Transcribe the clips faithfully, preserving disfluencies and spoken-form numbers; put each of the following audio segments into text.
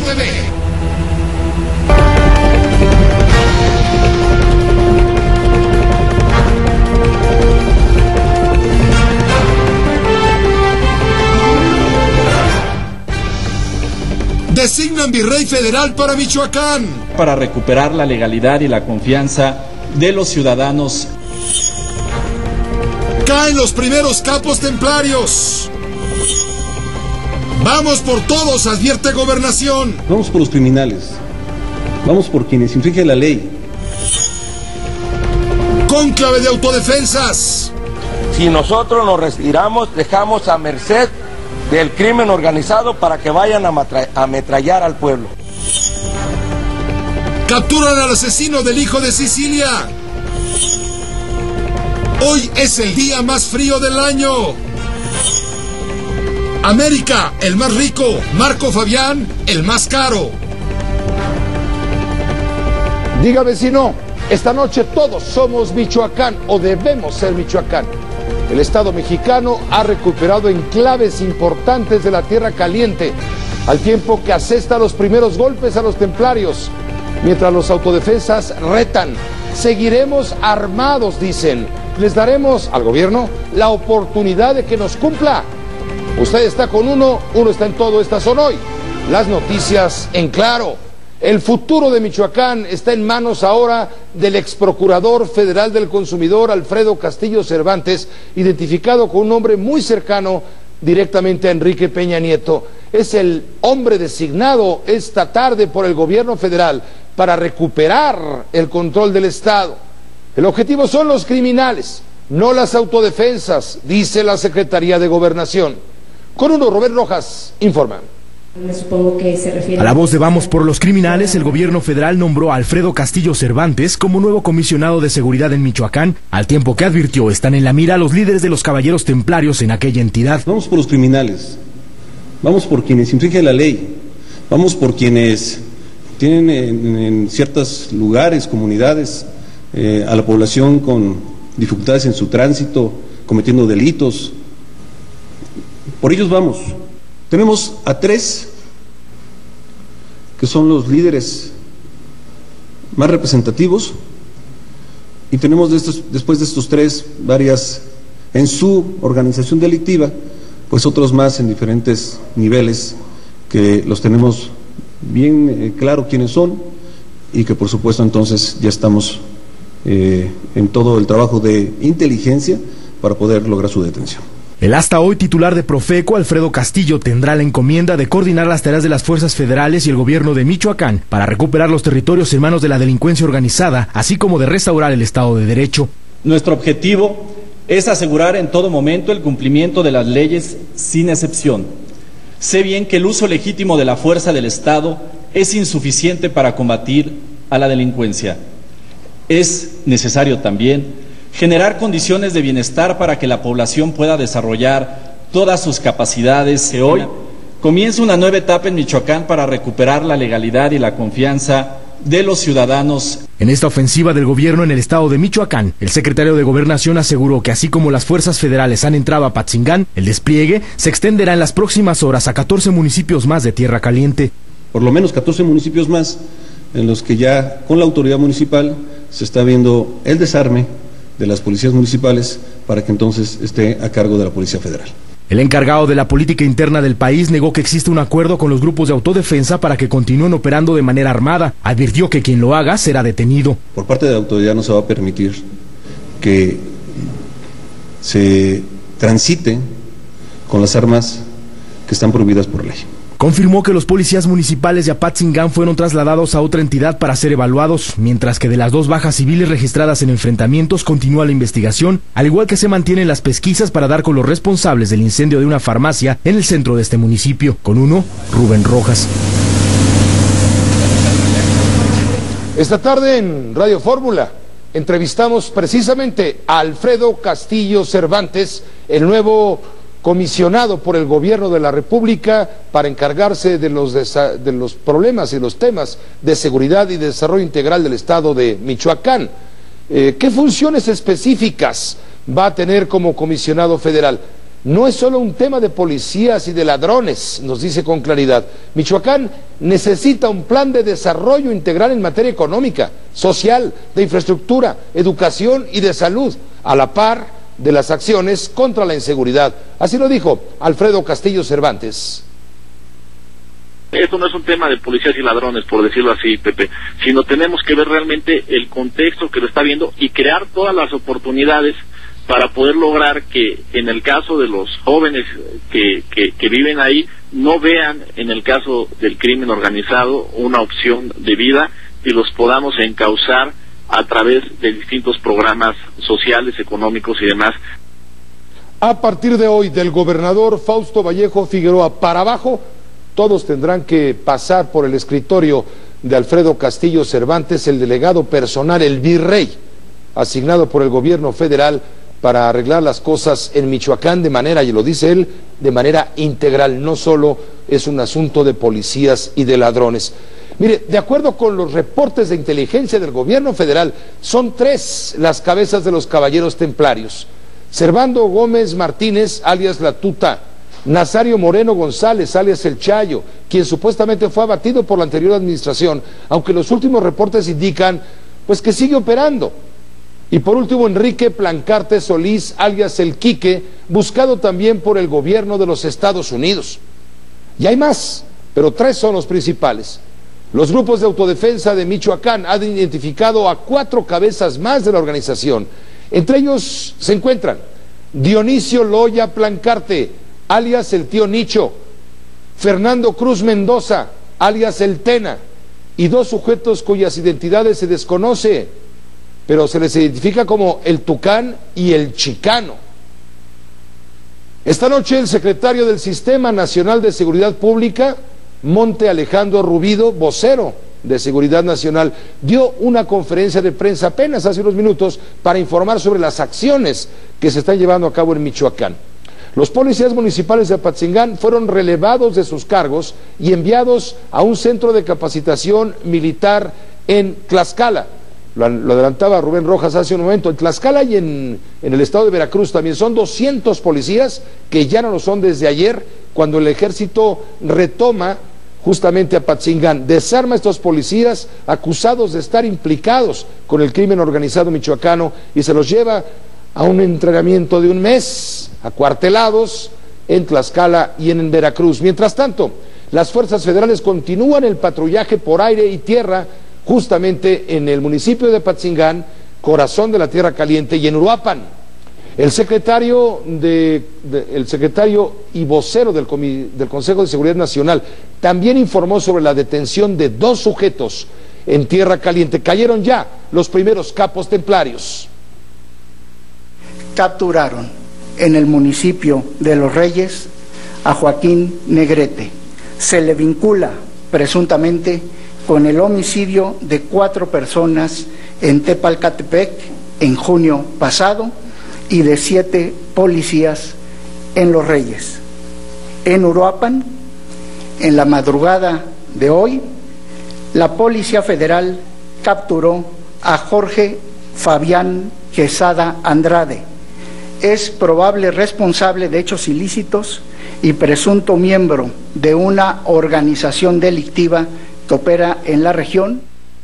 T V. Designan virrey federal para Michoacán. Para recuperar la legalidad y la confianza de los ciudadanos. Caen los primeros capos templarios. Vamos por todos, advierte Gobernación. Vamos por los criminales. Vamos por quienes infringen la ley. Cónclave de autodefensas. Si nosotros nos retiramos, dejamos a merced del crimen organizado para que vayan a ametrallar al pueblo. Capturan al asesino del hijo de Sicilia. Hoy es el día más frío del año. América, el más rico. Marco Fabián, el más caro. Dígame si no, esta noche todos somos Michoacán o debemos ser Michoacán. El Estado mexicano ha recuperado enclaves importantes de la Tierra Caliente, al tiempo que asesta los primeros golpes a los templarios, mientras los autodefensas retan. Seguiremos armados, dicen. Les daremos al gobierno la oportunidad de que nos cumpla. Usted está con uno, uno está en todo. Estas son hoy las noticias en claro. El futuro de Michoacán está en manos ahora del ex procurador federal del consumidor, Alfredo Castillo Cervantes, identificado con un hombre muy cercano directamente a Enrique Peña Nieto. Es el hombre designado esta tarde por el gobierno federal para recuperar el control del Estado. El objetivo son los criminales, no las autodefensas, dice la Secretaría de Gobernación. Con uno, Rubén Rojas informa. Me supongo que se refiere a la voz de Vamos por los criminales. El gobierno federal nombró a Alfredo Castillo Cervantes como nuevo comisionado de seguridad en Michoacán, al tiempo que advirtió están en la mira los líderes de los caballeros templarios en aquella entidad. Vamos por los criminales, vamos por quienes infringen la ley, vamos por quienes tienen en, en ciertos lugares, comunidades, eh, a la población con dificultades en su tránsito, cometiendo delitos. Por ellos vamos. Tenemos a tres que son los líderes más representativos y tenemos de estos, después de estos tres varias en su organización delictiva, pues otros más en diferentes niveles que los tenemos bien eh, claro quiénes son y que por supuesto entonces ya estamos eh, en todo el trabajo de inteligencia para poder lograr su detención. El hasta hoy titular de Profeco, Alfredo Castillo, tendrá la encomienda de coordinar las tareas de las fuerzas federales y el gobierno de Michoacán para recuperar los territorios en manos de la delincuencia organizada, así como de restaurar el Estado de Derecho. Nuestro objetivo es asegurar en todo momento el cumplimiento de las leyes sin excepción. Sé bien que el uso legítimo de la fuerza del Estado es insuficiente para combatir a la delincuencia. Es necesario también generar condiciones de bienestar para que la población pueda desarrollar todas sus capacidades. Que hoy comienza una nueva etapa en Michoacán para recuperar la legalidad y la confianza de los ciudadanos. En esta ofensiva del gobierno en el estado de Michoacán, el secretario de Gobernación aseguró que así como las fuerzas federales han entrado a Patzingán, el despliegue se extenderá en las próximas horas a catorce municipios más de Tierra Caliente. Por lo menos catorce municipios más en los que ya con la autoridad municipal se está viendo el desarme de las policías municipales para que entonces esté a cargo de la Policía Federal. El encargado de la política interna del país negó que existe un acuerdo con los grupos de autodefensa para que continúen operando de manera armada. Advirtió que quien lo haga será detenido. Por parte de la autoridad no se va a permitir que se transite con las armas que están prohibidas por ley. Confirmó que los policías municipales de Apatzingán fueron trasladados a otra entidad para ser evaluados, mientras que de las dos bajas civiles registradas en enfrentamientos continúa la investigación, al igual que se mantienen las pesquisas para dar con los responsables del incendio de una farmacia en el centro de este municipio. Con uno, Rubén Rojas. Esta tarde en Radio Fórmula entrevistamos precisamente a Alfredo Castillo Cervantes, el nuevo comisionado por el gobierno de la República para encargarse de los, de los problemas y los temas de seguridad y desarrollo integral del estado de Michoacán. Eh, ¿Qué funciones específicas va a tener como comisionado federal? no es solo un tema de policías y de ladrones, nos dice con claridad. Michoacán necesita un plan de desarrollo integral en materia económica, social, de infraestructura, educación y de salud, a la par de las acciones contra la inseguridad. Así lo dijo Alfredo Castillo Cervantes. Esto no es un tema de policías y ladrones, por decirlo así, Pepe, sino tenemos que ver realmente el contexto que lo está viendo y crear todas las oportunidades para poder lograr que en el caso de los jóvenes que, que, que viven ahí no vean en el caso del crimen organizado una opción de vida y los podamos encauzar a través de distintos programas sociales, económicos y demás. A partir de hoy, del gobernador Fausto Vallejo Figueroa para abajo, todos tendrán que pasar por el escritorio de Alfredo Castillo Cervantes, el delegado personal, el virrey, asignado por el gobierno federal para arreglar las cosas en Michoacán de manera, y lo dice él, de manera integral. No solo es un asunto de policías y de ladrones. Mire, de acuerdo con los reportes de inteligencia del gobierno federal, son tres las cabezas de los caballeros templarios: Servando Gómez Martínez, alias La Tuta; Nazario Moreno González, alias El Chayo, quien supuestamente fue abatido por la anterior administración, aunque los últimos reportes indican pues que sigue operando; y por último, Enrique Plancarte Solís, alias El Quique, buscado también por el gobierno de los Estados Unidos. Y hay más, pero tres son los principales. Los grupos de autodefensa de Michoacán han identificado a cuatro cabezas más de la organización. Entre ellos se encuentran Dionisio Loya Plancarte, alias El Tío Nicho; Fernando Cruz Mendoza, alias El Tena, y dos sujetos cuyas identidades se desconoce, pero se les identifica como El Tucán y El Chicano. Esta noche el secretario del Sistema Nacional de Seguridad Pública, Monte Alejandro Rubido, vocero de Seguridad Nacional, dio una conferencia de prensa apenas hace unos minutos para informar sobre las acciones que se están llevando a cabo en Michoacán. Los policías municipales de Apatzingán fueron relevados de sus cargos y enviados a un centro de capacitación militar en Tlaxcala. Lo, lo adelantaba Rubén Rojas hace un momento. En Tlaxcala y en, en el estado de Veracruz también son doscientos policías, que ya no lo son desde ayer, cuando el ejército retoma justamente Apatzingán. Desarma a estos policías acusados de estar implicados con el crimen organizado michoacano y se los lleva a un entrenamiento de un mes, acuartelados en Tlaxcala y en Veracruz. Mientras tanto, las fuerzas federales continúan el patrullaje por aire y tierra justamente en el municipio de Apatzingán, corazón de la Tierra Caliente, y en Uruapan. El secretario, de, de, el secretario y vocero del, del Consejo de Seguridad Nacional también informó sobre la detención de dos sujetos en Tierra Caliente. Cayeron ya los primeros capos templarios. Capturaron en el municipio de Los Reyes a Joaquín Negrete. Se le vincula presuntamente con el homicidio de cuatro personas en Tepalcatepec en junio pasado y de siete policías en Los Reyes. En Uruapan, en la madrugada de hoy, la Policía Federal capturó a Jorge Fabián Quesada Andrade. Es probable responsable de hechos ilícitos y presunto miembro de una organización delictiva que opera en la región.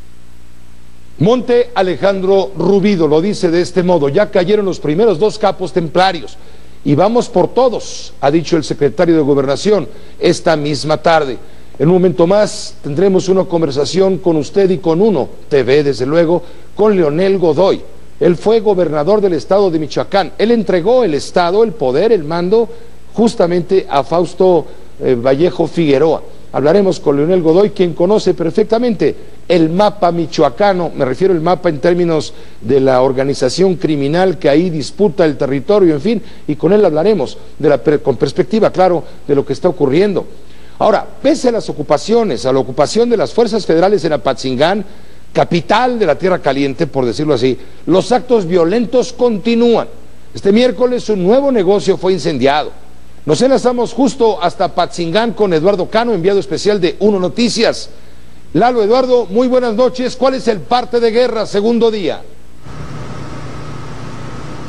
Monte Alejandro Rubido lo dice de este modo: ya cayeron los primeros dos capos templarios y vamos por todos, ha dicho el secretario de Gobernación esta misma tarde. En un momento más tendremos una conversación con usted y con Uno T V, desde luego, con Leonel Godoy. Él fue gobernador del estado de Michoacán. Él entregó el estado, el poder, el mando, justamente a Fausto eh, Vallejo Figueroa. Hablaremos con Leonel Godoy, quien conoce perfectamente el mapa michoacano, me refiero al mapa en términos de la organización criminal que ahí disputa el territorio, en fin, y con él hablaremos de la, con perspectiva, claro, de lo que está ocurriendo. Ahora, pese a las ocupaciones, a la ocupación de las fuerzas federales en Apatzingán, capital de la Tierra Caliente, por decirlo así, los actos violentos continúan. Este miércoles un nuevo negocio fue incendiado. Nos enlazamos justo hasta Apatzingán con Eduardo Cano, enviado especial de Uno Noticias. Lalo, Eduardo, muy buenas noches. ¿Cuál es el parte de guerra, segundo día?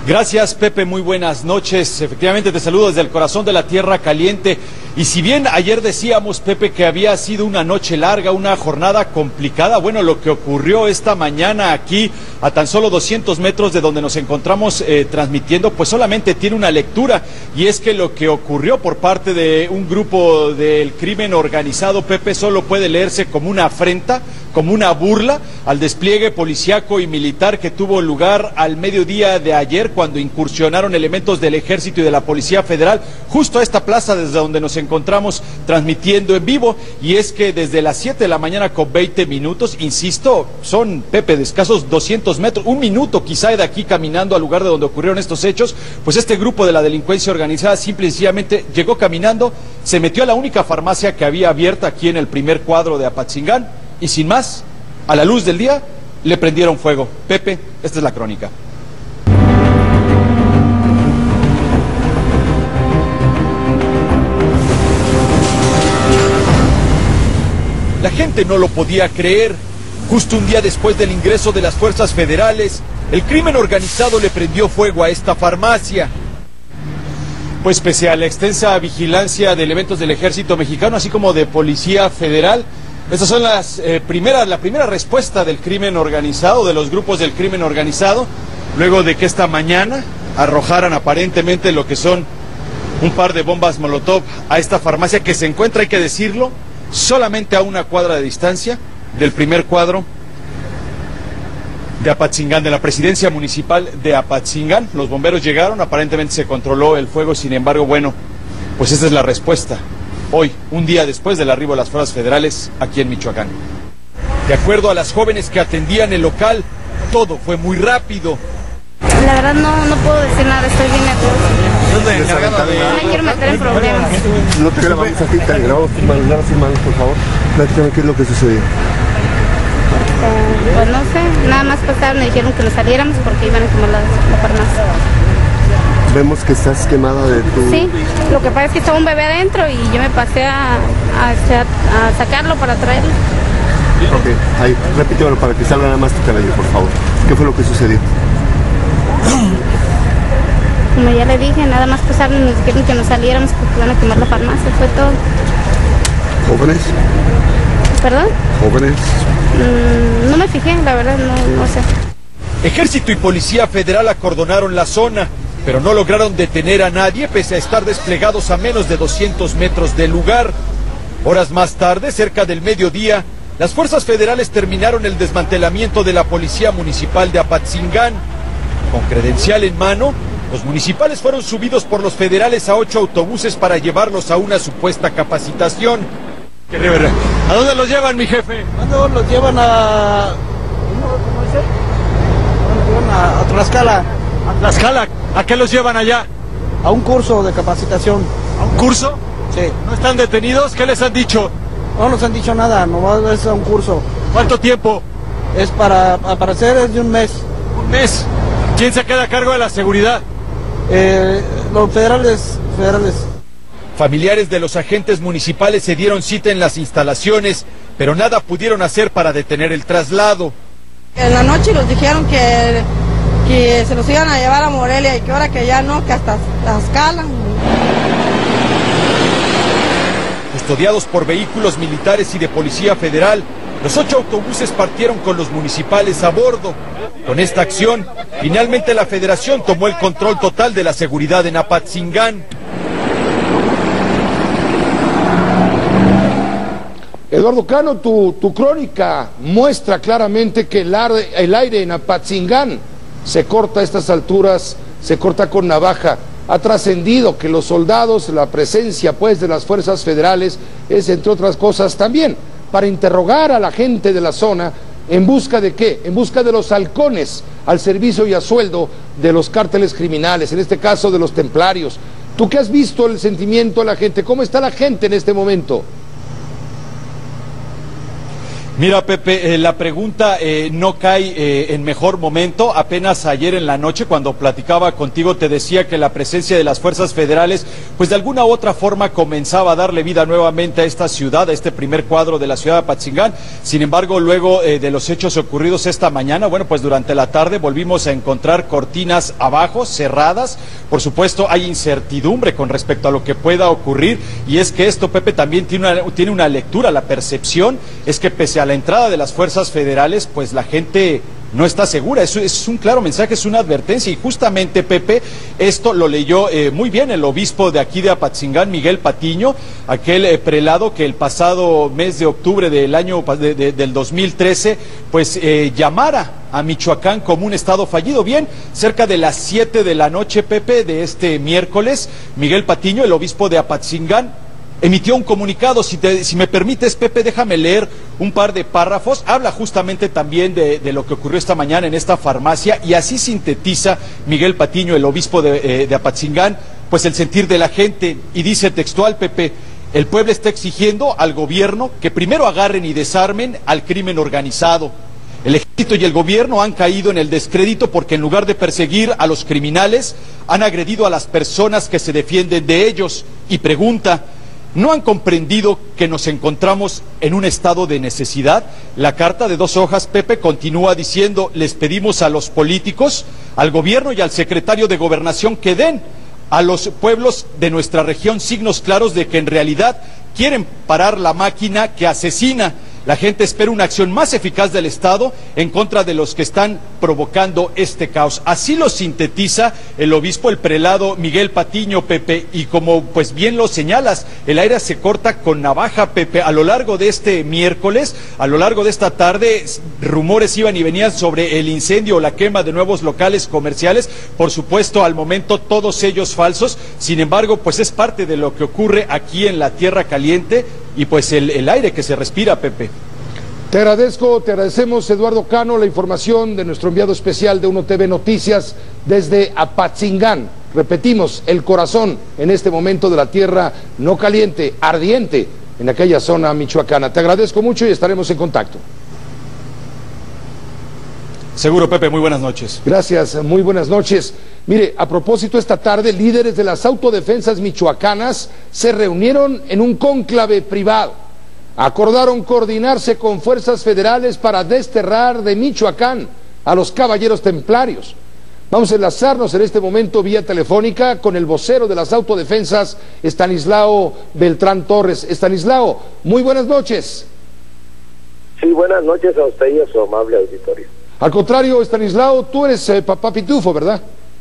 Gracias, Pepe, muy buenas noches. Efectivamente te saludo desde el corazón de la Tierra Caliente. Y si bien ayer decíamos, Pepe, que había sido una noche larga, una jornada complicada, bueno, lo que ocurrió esta mañana aquí, a tan solo doscientos metros de donde nos encontramos eh, transmitiendo, pues solamente tiene una lectura, y es que lo que ocurrió por parte de un grupo del crimen organizado, Pepe, solo puede leerse como una afrenta, como una burla al despliegue policíaco y militar que tuvo lugar al mediodía de ayer, cuando incursionaron elementos del Ejército y de la Policía Federal justo a esta plaza desde donde nos encontramos transmitiendo en vivo. Y es que desde las siete de la mañana con veinte minutos, insisto, son, Pepe, de escasos doscientos metros, un minuto quizá de aquí caminando al lugar de donde ocurrieron estos hechos, pues este grupo de la delincuencia organizada simple y sencillamente llegó caminando, se metió a la única farmacia que había abierta aquí en el primer cuadro de Apatzingán y sin más, a la luz del día, le prendieron fuego. Pepe, esta es la crónica. La gente no lo podía creer. Justo un día después del ingreso de las fuerzas federales, el crimen organizado le prendió fuego a esta farmacia. Pues pese a la extensa vigilancia de elementos del Ejército Mexicano, así como de Policía Federal, estas son las eh, primeras, la primera respuesta del crimen organizado, de los grupos del crimen organizado, luego de que esta mañana arrojaran aparentemente lo que son un par de bombas Molotov a esta farmacia que se encuentra, hay que decirlo, solamente a una cuadra de distancia del primer cuadro de Apatzingán, de la presidencia municipal de Apatzingán. Los bomberos llegaron, aparentemente se controló el fuego, sin embargo, bueno, pues esta es la respuesta. Hoy, un día después del arribo de las fuerzas federales aquí en Michoacán. De acuerdo a las jóvenes que atendían el local, todo fue muy rápido. La verdad no, no puedo decir nada, estoy bien nerviosa. No me quiero meter en problemas. No te grabamos aquí, te grabamos firmando, firmando, por favor. Platícame qué es lo que sucedió. Eh, pues no sé, nada más pasaron y dijeron que nos saliéramos porque iban a quemar la, la farmacia. Vemos que estás quemada de tu... Sí, lo que pasa es que estaba un bebé adentro y yo me pasé a, a, a sacarlo para traerlo. Ok, ahí, repítemelo para que salga nada más tu cabello, por favor. ¿Qué fue lo que sucedió? Como ya le dije, nada más pasaron y nos dijeron que nos saliéramos porque iban a quemar la farmacia, fue todo. ¿Jóvenes? ¿Perdón? ¿Jóvenes? Mm, no me fijé, la verdad, no, no sé. Ejército y Policía Federal acordonaron la zona, pero no lograron detener a nadie pese a estar desplegados a menos de doscientos metros del lugar. Horas más tarde, cerca del mediodía, las fuerzas federales terminaron el desmantelamiento de la Policía Municipal de Apatzingán. Con credencial en mano, los municipales fueron subidos por los federales a ocho autobuses para llevarlos a una supuesta capacitación. ¿A dónde los llevan, mi jefe? ¿Cuándo los llevan a... ¿Cómo dice? Los llevan a, a Tlaxcala. ¿A Tlaxcala? ¿A qué los llevan allá? A un curso de capacitación. ¿A un curso? Sí. ¿No están detenidos? ¿Qué les han dicho? No nos han dicho nada, nomás es a un curso. ¿Cuánto tiempo? Es para, aparecer es de un mes. ¿Un mes? ¿Quién se queda a cargo de la seguridad? Eh, los federales, federales. Familiares de los agentes municipales se dieron cita en las instalaciones, pero nada pudieron hacer para detener el traslado. En la noche nos dijeron que, que se los iban a llevar a Morelia y que ahora que ya no, que hasta Tlaxcala. Custodiados por vehículos militares y de Policía Federal, los ocho autobuses partieron con los municipales a bordo. Con esta acción, finalmente la Federación tomó el control total de la seguridad en Apatzingán. Eduardo Cano, tu, tu crónica muestra claramente que el aire, el aire en Apatzingán se corta a estas alturas, se corta con navaja. Ha trascendido que los soldados, la presencia pues de las fuerzas federales es, entre otras cosas, también para interrogar a la gente de la zona. ¿En busca de qué? En busca de los halcones al servicio y a sueldo de los cárteles criminales, en este caso de los templarios. ¿Tú qué has visto el sentimiento de la gente? ¿Cómo está la gente en este momento? Mira, Pepe, eh, la pregunta eh, no cae eh, en mejor momento. Apenas ayer en la noche, cuando platicaba contigo, te decía que la presencia de las fuerzas federales, pues de alguna u otra forma comenzaba a darle vida nuevamente a esta ciudad, a este primer cuadro de la ciudad de Apatzingán. Sin embargo, luego eh, de los hechos ocurridos esta mañana, bueno, pues durante la tarde volvimos a encontrar cortinas abajo, cerradas. Por supuesto, hay incertidumbre con respecto a lo que pueda ocurrir, y es que esto, Pepe, también tiene una, tiene una lectura. La percepción es que pese a la entrada de las fuerzas federales, pues la gente no está segura. Eso es un claro mensaje, es una advertencia, y justamente, Pepe, esto lo leyó eh, muy bien el obispo de aquí de Apatzingán, Miguel Patiño, aquel eh, prelado que el pasado mes de octubre del año de, de, del dos mil trece, pues eh, llamara a Michoacán como un estado fallido. Bien, cerca de las siete de la noche, Pepe, de este miércoles, Miguel Patiño, el obispo de Apatzingán, emitió un comunicado. Si, te, si me permites, Pepe, déjame leer un par de párrafos. Habla justamente también de, de lo que ocurrió esta mañana en esta farmacia, y así sintetiza Miguel Patiño, el obispo de, eh, de Apatzingán, pues el sentir de la gente, y dice textual, Pepe: el pueblo está exigiendo al gobierno que primero agarren y desarmen al crimen organizado. El ejército y el gobierno han caído en el descrédito porque en lugar de perseguir a los criminales, han agredido a las personas que se defienden de ellos. Y pregunta: ¿no han comprendido que nos encontramos en un estado de necesidad? La carta de dos hojas, Pepe, continúa diciendo: les pedimos a los políticos, al gobierno y al secretario de Gobernación que den a los pueblos de nuestra región signos claros de que en realidad quieren parar la máquina que asesina. La gente espera una acción más eficaz del Estado en contra de los que están provocando este caos. Así lo sintetiza el obispo, el prelado Miguel Patiño, Pepe, y como pues bien lo señalas, el aire se corta con navaja, Pepe. A lo largo de este miércoles, a lo largo de esta tarde, rumores iban y venían sobre el incendio o la quema de nuevos locales comerciales. Por supuesto, al momento todos ellos falsos. Sin embargo, pues es parte de lo que ocurre aquí en la Tierra Caliente, y pues el, el aire que se respira, Pepe. Te agradezco, te agradecemos, Eduardo Cano, la información de nuestro enviado especial de Uno T V Noticias desde Apatzingán. Repetimos, el corazón en este momento de la tierra no caliente, ardiente, en aquella zona michoacana. Te agradezco mucho y estaremos en contacto. Seguro, Pepe, muy buenas noches. Gracias, muy buenas noches. Mire, a propósito, esta tarde líderes de las autodefensas michoacanas se reunieron en un cónclave privado. Acordaron coordinarse con fuerzas federales para desterrar de Michoacán a los caballeros templarios. Vamos a enlazarnos en este momento vía telefónica con el vocero de las autodefensas, Estanislao Beltrán Torres. Estanislao, muy buenas noches. Sí, buenas noches a usted y a su amable auditorio. Al contrario, Estanislao, tú eres eh, papá Pitufo, ¿verdad?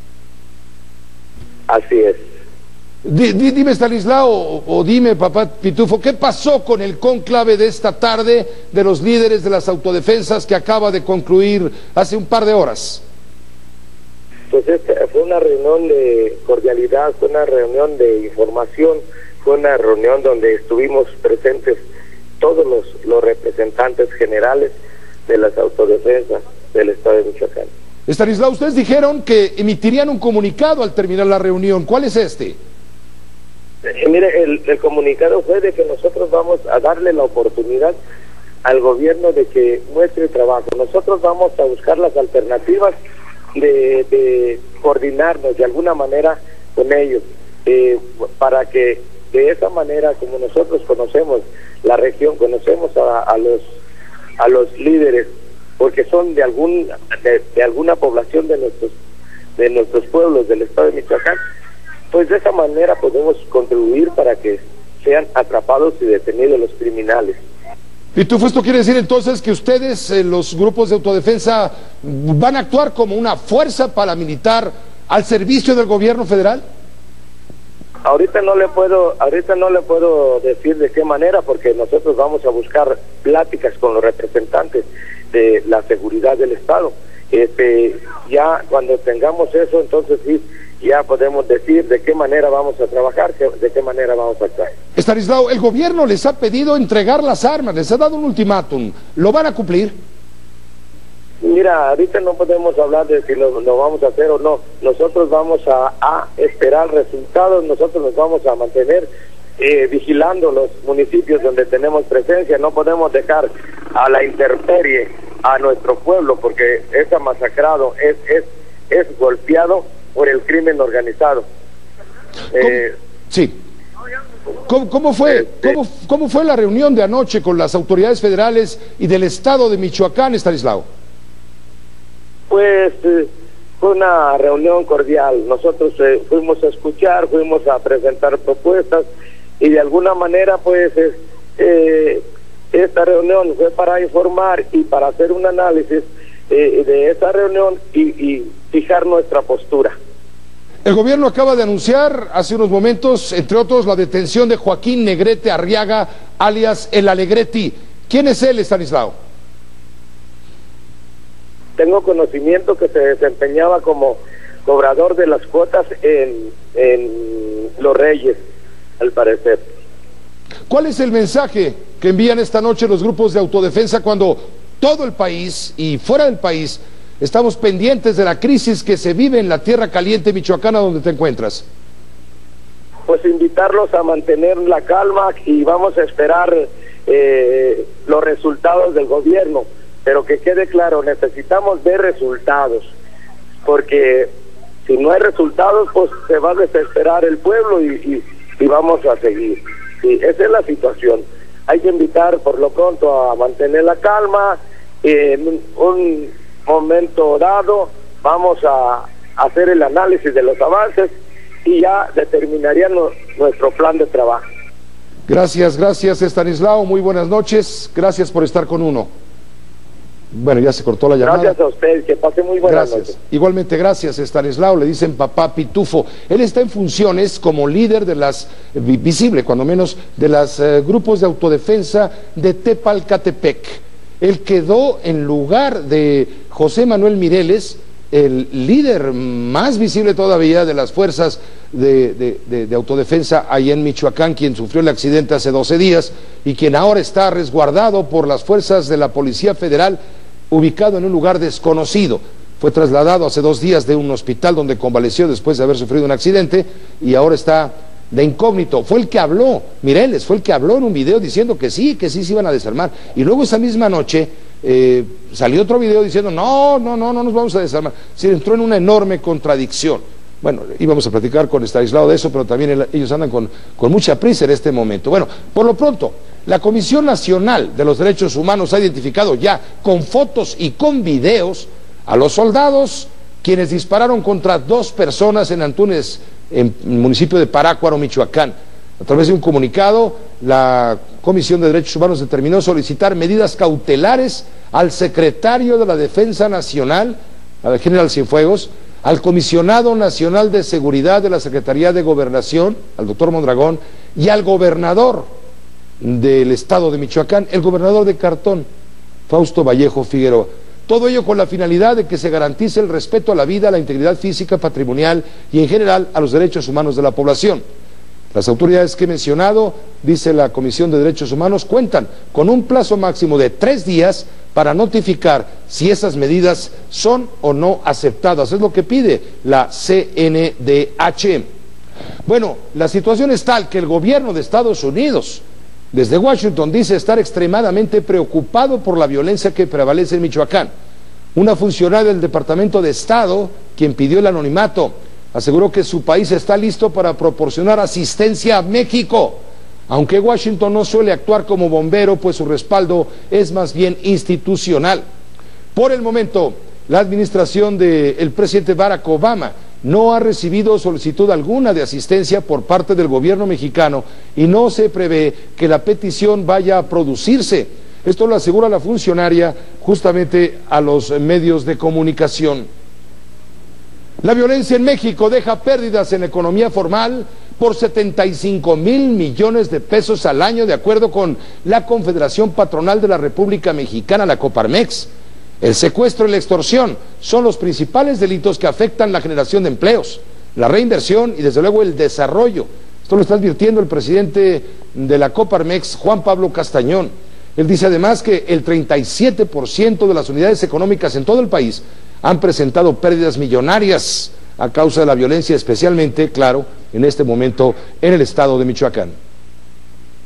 Así es. D dime, Estanislao, o, o dime, papá Pitufo, ¿qué pasó con el cónclave de esta tarde de los líderes de las autodefensas que acaba de concluir hace un par de horas? Pues este, fue una reunión de cordialidad, fue una reunión de información, fue una reunión donde estuvimos presentes todos los, los representantes generales de las autodefensas del Estado de Michoacán. Estanislao, ustedes dijeron que emitirían un comunicado al terminar la reunión. ¿Cuál es este? Eh, mire, el, el comunicado fue de que nosotros vamos a darle la oportunidad al gobierno de que muestre trabajo. Nosotros vamos a buscar las alternativas de, de coordinarnos de alguna manera con ellos, eh, para que de esa manera, como nosotros conocemos la región, conocemos a, a los a los líderes, porque son de algún de, de alguna población de nuestros de nuestros pueblos del estado de Michoacán, pues de esa manera podemos contribuir para que sean atrapados y detenidos los criminales. ¿Y tú, esto quiere decir entonces que ustedes, eh, los grupos de autodefensa, van a actuar como una fuerza paramilitar al servicio del gobierno federal? Ahorita no le puedo, ahorita no le puedo decir de qué manera, porque nosotros vamos a buscar pláticas con los representantes de la seguridad del Estado. Este, ya cuando tengamos eso, entonces sí, ya podemos decir de qué manera vamos a trabajar, de qué manera vamos a actuar. Estanislao, el gobierno les ha pedido entregar las armas, les ha dado un ultimátum, ¿lo van a cumplir? Mira, ahorita no podemos hablar de si lo, lo vamos a hacer o no. Nosotros vamos a, a esperar resultados, nosotros nos vamos a mantener eh, vigilando los municipios donde tenemos presencia. No podemos dejar a la intemperie a nuestro pueblo, porque es masacrado, es, es, es golpeado por el crimen organizado. Eh, sí. ¿Cómo, cómo fue cómo, cómo fue la reunión de anoche con las autoridades federales y del estado de Michoacán, Estanislao? Pues eh, fue una reunión cordial. Nosotros eh, fuimos a escuchar, fuimos a presentar propuestas y de alguna manera pues eh, esta reunión fue para informar y para hacer un análisis eh, de esa reunión y, y fijar nuestra postura. El gobierno acaba de anunciar hace unos momentos, entre otros, la detención de Joaquín Negrete Arriaga, alias El Alegreti. ¿Quién es él, Estanislao? Tengo conocimiento que se desempeñaba como cobrador de las cuotas en, en Los Reyes, al parecer. ¿Cuál es el mensaje que envían esta noche los grupos de autodefensa cuando todo el país y fuera del país estamos pendientes de la crisis que se vive en la tierra caliente michoacana donde te encuentras? Pues invitarlos a mantener la calma y vamos a esperar eh, los resultados del gobierno, pero que quede claro, necesitamos ver resultados, porque si no hay resultados pues se va a desesperar el pueblo y, y, y vamos a seguir. Sí, esa es la situación. Hay que invitar por lo pronto a mantener la calma. En eh, un momento dado vamos a hacer el análisis de los avances y ya determinaríamos nuestro plan de trabajo. Gracias, gracias Estanislao, muy buenas noches, gracias por estar con uno. Bueno, ya se cortó la llamada. Gracias a usted, que pase muy buenas gracias. noches. Igualmente, gracias Estanislao, le dicen papá Pitufo. Él está en funciones como líder de las, visible cuando menos, de los eh, grupos de autodefensa de Tepalcatepec. Él quedó en lugar de José Manuel Mireles, el líder más visible todavía de las fuerzas de, de, de, de autodefensa ahí en Michoacán, quien sufrió el accidente hace doce días y quien ahora está resguardado por las fuerzas de la Policía Federal, ubicado en un lugar desconocido. Fue trasladado hace dos días de un hospital donde convaleció después de haber sufrido un accidente y ahora está de incógnito. Fue el que habló, Mireles, fue el que habló en un video diciendo que sí, que sí se iban a desarmar. Y luego esa misma noche eh, salió otro video diciendo no, no, no, no nos vamos a desarmar. Se entró en una enorme contradicción. Bueno, íbamos a platicar con Estanislao de eso, pero también el, ellos andan con, con mucha prisa en este momento. Bueno, por lo pronto, la Comisión Nacional de los Derechos Humanos ha identificado ya con fotos y con videos a los soldados quienes dispararon contra dos personas en Antunes, en el municipio de Parácuaro, Michoacán. A través de un comunicado, la Comisión de Derechos Humanos determinó solicitar medidas cautelares al secretario de la Defensa Nacional, al general Cienfuegos, al comisionado nacional de seguridad de la Secretaría de Gobernación, al doctor Mondragón, y al gobernador del estado de Michoacán, el gobernador de Cartón, Fausto Vallejo Figueroa. Todo ello con la finalidad de que se garantice el respeto a la vida, a la integridad física, patrimonial y en general a los derechos humanos de la población. Las autoridades que he mencionado, dice la Comisión de Derechos Humanos, cuentan con un plazo máximo de tres días para notificar si esas medidas son o no aceptadas. Es lo que pide la C N D H. Bueno, la situación es tal que el gobierno de Estados Unidos, desde Washington, dice estar extremadamente preocupado por la violencia que prevalece en Michoacán. Una funcionaria del Departamento de Estado, quien pidió el anonimato, aseguró que su país está listo para proporcionar asistencia a México, aunque Washington no suele actuar como bombero, pues su respaldo es más bien institucional. Por el momento, la administración del presidente Barack Obama no ha recibido solicitud alguna de asistencia por parte del gobierno mexicano y no se prevé que la petición vaya a producirse. Esto lo asegura la funcionaria justamente a los medios de comunicación. La violencia en México deja pérdidas en la economía formal por setenta y cinco mil millones de pesos al año, de acuerdo con la Confederación Patronal de la República Mexicana, la Coparmex. El secuestro y la extorsión son los principales delitos que afectan la generación de empleos, la reinversión y desde luego el desarrollo. Esto lo está advirtiendo el presidente de la Coparmex, Juan Pablo Castañón. Él dice además que el treinta y siete por ciento de las unidades económicas en todo el país han presentado pérdidas millonarias a causa de la violencia, especialmente, claro, en este momento en el estado de Michoacán.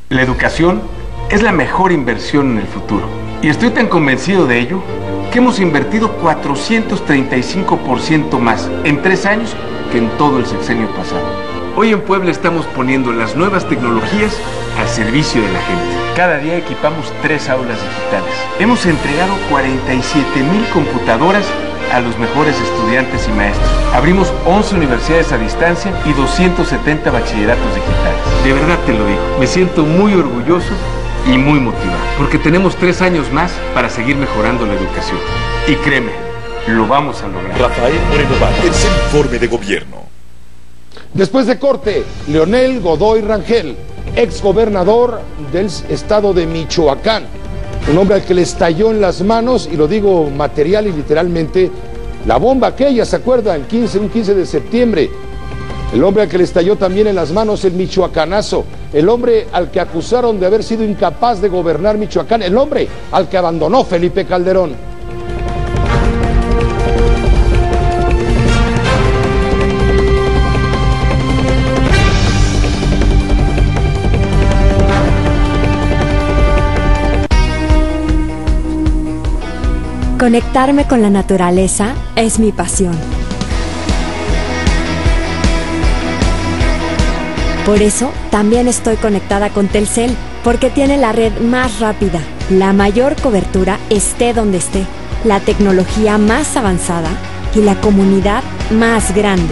La educación es la mejor inversión en el futuro. Y estoy tan convencido de ello que hemos invertido cuatrocientos treinta y cinco por ciento más en tres años que en todo el sexenio pasado. Hoy en Puebla estamos poniendo las nuevas tecnologías al servicio de la gente. Cada día equipamos tres aulas digitales. Hemos entregado cuarenta y siete mil computadoras a los mejores estudiantes y maestros. Abrimos once universidades a distancia y doscientos setenta bachilleratos digitales. De verdad te lo digo, me siento muy orgulloso y muy motivado, porque tenemos tres años más para seguir mejorando la educación. Y créeme, lo vamos a lograr. Rafael Moreno Valle, el informe de gobierno. Después de corte, Leonel Godoy Rangel, ex gobernador del estado de Michoacán, un hombre al que le estalló en las manos, y lo digo material y literalmente, la bomba aquella, ¿se acuerda? El quince, un quince de septiembre. El hombre al que le estalló también en las manos el michoacanazo, el hombre al que acusaron de haber sido incapaz de gobernar Michoacán, el hombre al que abandonó Felipe Calderón. Conectarme con la naturaleza es mi pasión. Por eso, también estoy conectada con Telcel, porque tiene la red más rápida, la mayor cobertura esté donde esté, la tecnología más avanzada y la comunidad más grande.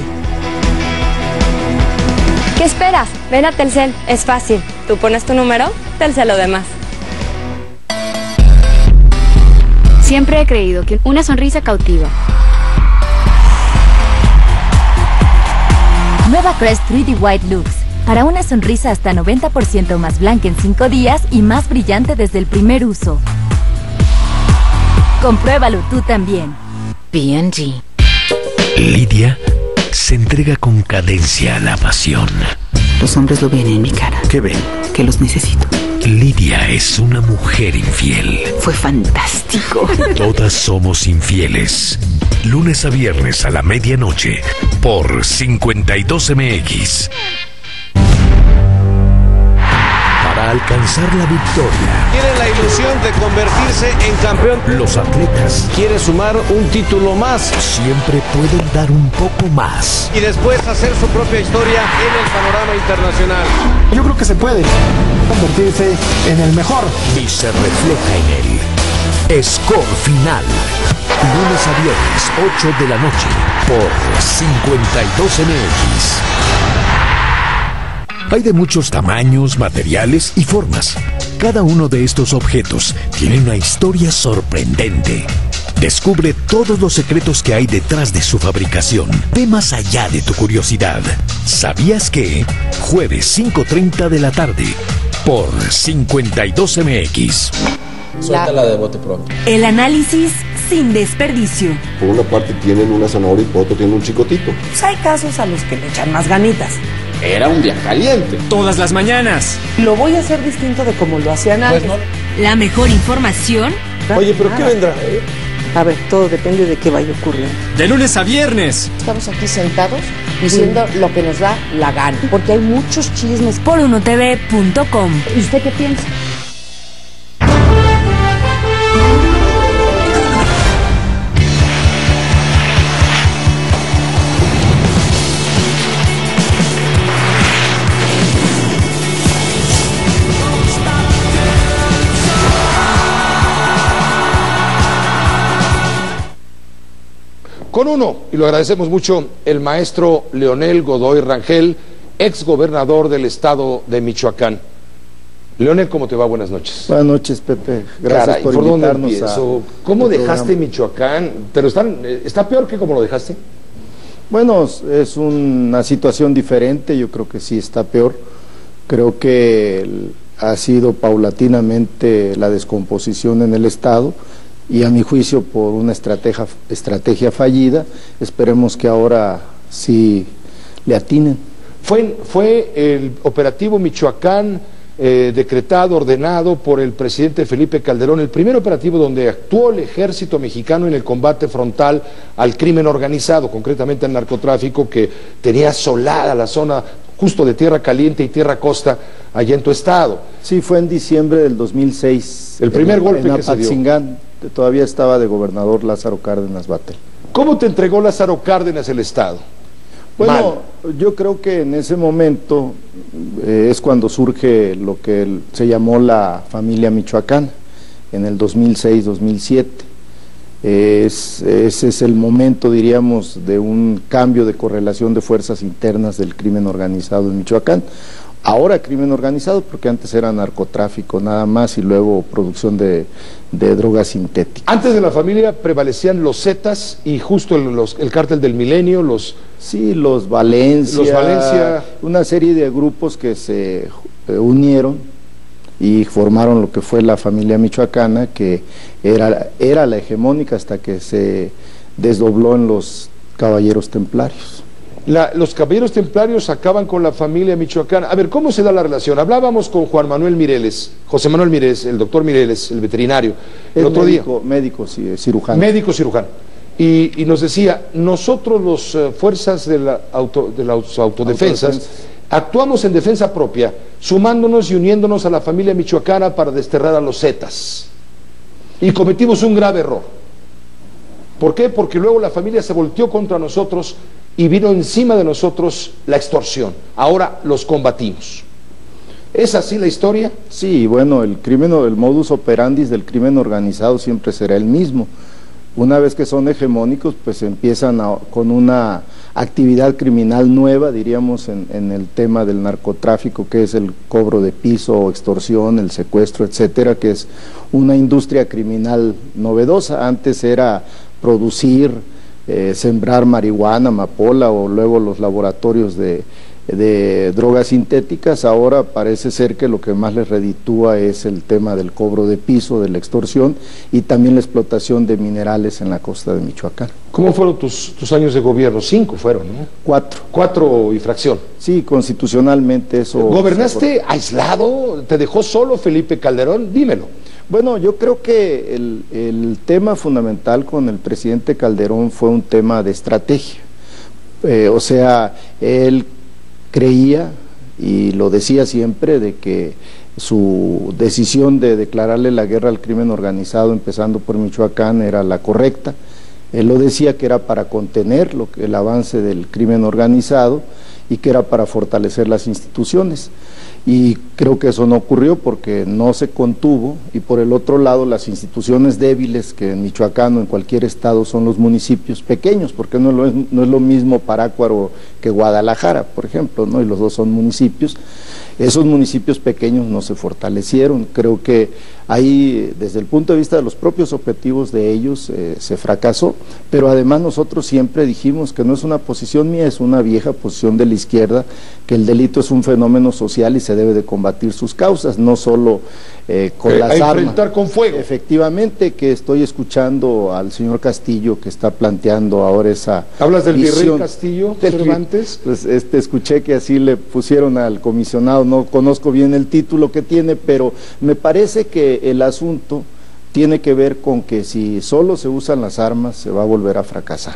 ¿Qué esperas? Ven a Telcel, es fácil. Tú pones tu número, Telcel lo demás. Siempre he creído que una sonrisa cautiva. Nueva Crest tres D White Lux. Para una sonrisa hasta noventa por ciento más blanca en cinco días y más brillante desde el primer uso. Compruébalo tú también. P and G. Lidia se entrega con cadencia a la pasión. Los hombres lo ven en mi cara. ¿Qué ven? Que los necesito. Lidia es una mujer infiel. Fue fantástico. Todas somos infieles. Lunes a viernes a la medianoche por cincuenta y dos M X. Para alcanzar la victoria, tienen la ilusión de convertirse en campeón. Los atletas quieren sumar un título más. Siempre pueden dar un poco más. Y después hacer su propia historia en el panorama internacional. Yo creo que se puede convertirse en el mejor. Y se refleja en el score final. Lunes a viernes, ocho de la noche, por cincuenta y dos M X. Hay de muchos tamaños, materiales y formas. Cada uno de estos objetos tiene una historia sorprendente. Descubre todos los secretos que hay detrás de su fabricación. Ve más allá de tu curiosidad. ¿Sabías que? Jueves cinco treinta de la tarde por cincuenta y dos M X. Suéltala de bote pronto. El análisis sin desperdicio. Por una parte tienen una zanahoria y por otro tienen un chicotito. Pues hay casos a los que le echan más ganitas. Era un día caliente. Todas las mañanas. Lo voy a hacer distinto de como lo hacían antes. Pues no. La mejor información. Oye, ¿pero qué vendrá? ¿Eh? A ver, todo depende de qué vaya ocurriendo. De lunes a viernes. Estamos aquí sentados diciendo sí. lo que nos da la gana. Porque hay muchos chismes. Por uno T V punto com. ¿Y usted qué piensa? Con uno, y lo agradecemos mucho, el maestro Leonel Godoy Rangel, ex gobernador del estado de Michoacán. Leonel, ¿cómo te va? Buenas noches. Buenas noches, Pepe. Gracias Caray, por, por invitarnos a ¿Cómo dejaste programa? Michoacán? ¿Pero están, está peor que como lo dejaste? Bueno, es una situación diferente, yo creo que sí está peor. Creo que el, ha sido paulatinamente la descomposición en el estado, y a mi juicio por una estrategia, estrategia fallida. Esperemos que ahora sí le atinen. Fue, fue el operativo Michoacán eh, decretado, ordenado por el presidente Felipe Calderón, el primer operativo donde actuó el ejército mexicano en el combate frontal al crimen organizado, concretamente al narcotráfico, que tenía asolada la zona justo de Tierra Caliente y Tierra Costa, allá en tu estado. Sí, fue en diciembre del dos mil seis. El primer en, golpe en que se dio. Apatzingán, todavía estaba de gobernador Lázaro Cárdenas Batel. ¿Cómo te entregó Lázaro Cárdenas el estado? Bueno, Mal. yo creo que en ese momento eh, es cuando surge lo que el, se llamó la familia Michoacán, en el dos mil seis dos mil siete. Es, ese es el momento, diríamos, de un cambio de correlación de fuerzas internas del crimen organizado en Michoacán. Ahora crimen organizado, porque antes era narcotráfico nada más y luego producción de, de drogas sintéticas. Antes de la familia prevalecían los Zetas y justo el, los, el cártel del Milenio, los... Sí, los Valencia, los Valencia, una serie de grupos que se eh, unieron y formaron lo que fue la familia michoacana, que era, era la hegemónica hasta que se desdobló en los caballeros templarios. La, los caballeros templarios acaban con la familia michoacana. A ver, ¿cómo se da la relación? Hablábamos con Juan Manuel Mireles, José Manuel Mireles, el doctor Mireles, el veterinario, el es otro médico, día. Médico cirujano. Médico cirujano. Y, y nos decía, nosotros los uh, fuerzas de, la auto, de las autodefensas, autodefensas actuamos en defensa propia, sumándonos y uniéndonos a la familia michoacana para desterrar a los Zetas. Y cometimos un grave error. ¿Por qué? Porque luego la familia se volteó contra nosotros y vino encima de nosotros la extorsión. Ahora los combatimos. ¿Es así la historia? Sí, bueno, el crimen, el modus operandi del crimen organizado siempre será el mismo. Una vez que son hegemónicos, pues empiezan a, con una actividad criminal nueva, diríamos, en, en el tema del narcotráfico, que es el cobro de piso, extorsión, el secuestro, etcétera, que es una industria criminal novedosa. Antes era producir, eh, sembrar marihuana, amapola, o luego los laboratorios de, de drogas sintéticas. Ahora parece ser que lo que más les reditúa es el tema del cobro de piso, de la extorsión y también la explotación de minerales en la costa de Michoacán. ¿Cómo fueron tus, tus años de gobierno? Cinco fueron, ¿no? Cuatro. Cuatro y fracción. Sí, constitucionalmente eso... ¿Gobernaste aislado? ¿Te dejó solo Felipe Calderón? Dímelo. Bueno, yo creo que el, el tema fundamental con el presidente Calderón fue un tema de estrategia. Eh, o sea, él creía, y lo decía siempre, de que su decisión de declararle la guerra al crimen organizado, empezando por Michoacán, era la correcta. Él lo decía que era para contener lo que, el avance del crimen organizado y que era para fortalecer las instituciones. Y creo que eso no ocurrió porque no se contuvo, y por el otro lado las instituciones débiles, que en Michoacán o en cualquier estado son los municipios pequeños, porque no es lo, no es lo mismo Parácuaro que Guadalajara, por ejemplo, ¿no? Y los dos son municipios. Esos municipios pequeños no se fortalecieron. Creo que ahí, desde el punto de vista de los propios objetivos de ellos, eh, se fracasó, pero además nosotros siempre dijimos que no es una posición mía, es una vieja posición de la izquierda, que el delito es un fenómeno social y se debe de combatir sus causas, no solo eh, con eh, las a armas. Enfrentar con fuego. Efectivamente, que estoy escuchando al señor Castillo que está planteando ahora esa ¿Hablas del visión. virrey Castillo Cervantes? Pues este, escuché que así le pusieron al comisionado, no conozco bien el título que tiene, pero me parece que el asunto tiene que ver con que si solo se usan las armas se va a volver a fracasar.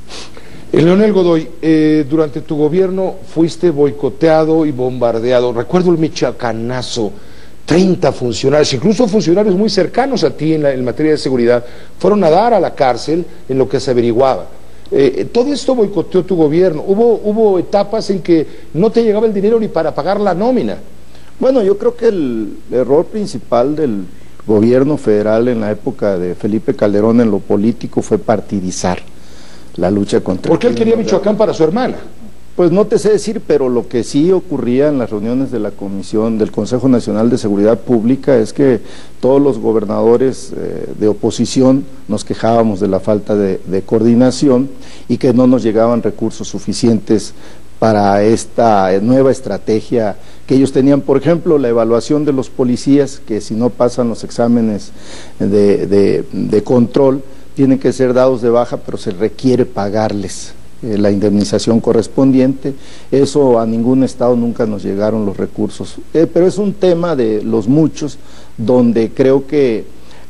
Leonel Godoy, eh, durante tu gobierno fuiste boicoteado y bombardeado. Recuerdo el michoacanazo, treinta funcionarios, incluso funcionarios muy cercanos a ti en, la, en materia de seguridad, fueron a dar a la cárcel en lo que se averiguaba. Eh, todo esto boicoteó tu gobierno. Hubo, hubo etapas en que no te llegaba el dinero ni para pagar la nómina. Bueno, yo creo que el error principal del gobierno federal en la época de Felipe Calderón en lo político fue partidizar la lucha contra... ¿Por qué él quería Michoacán para su hermana? Pues no te sé decir, pero lo que sí ocurría en las reuniones de la Comisión del Consejo Nacional de Seguridad Pública es que todos los gobernadores eh, de oposición nos quejábamos de la falta de, de coordinación y que no nos llegaban recursos suficientes para esta nueva estrategia que ellos tenían. Por ejemplo, la evaluación de los policías, que si no pasan los exámenes de, de, de control, tienen que ser dados de baja, pero se requiere pagarles eh, la indemnización correspondiente. Eso a ningún estado nunca nos llegaron los recursos. Eh, pero es un tema de los muchos, donde creo que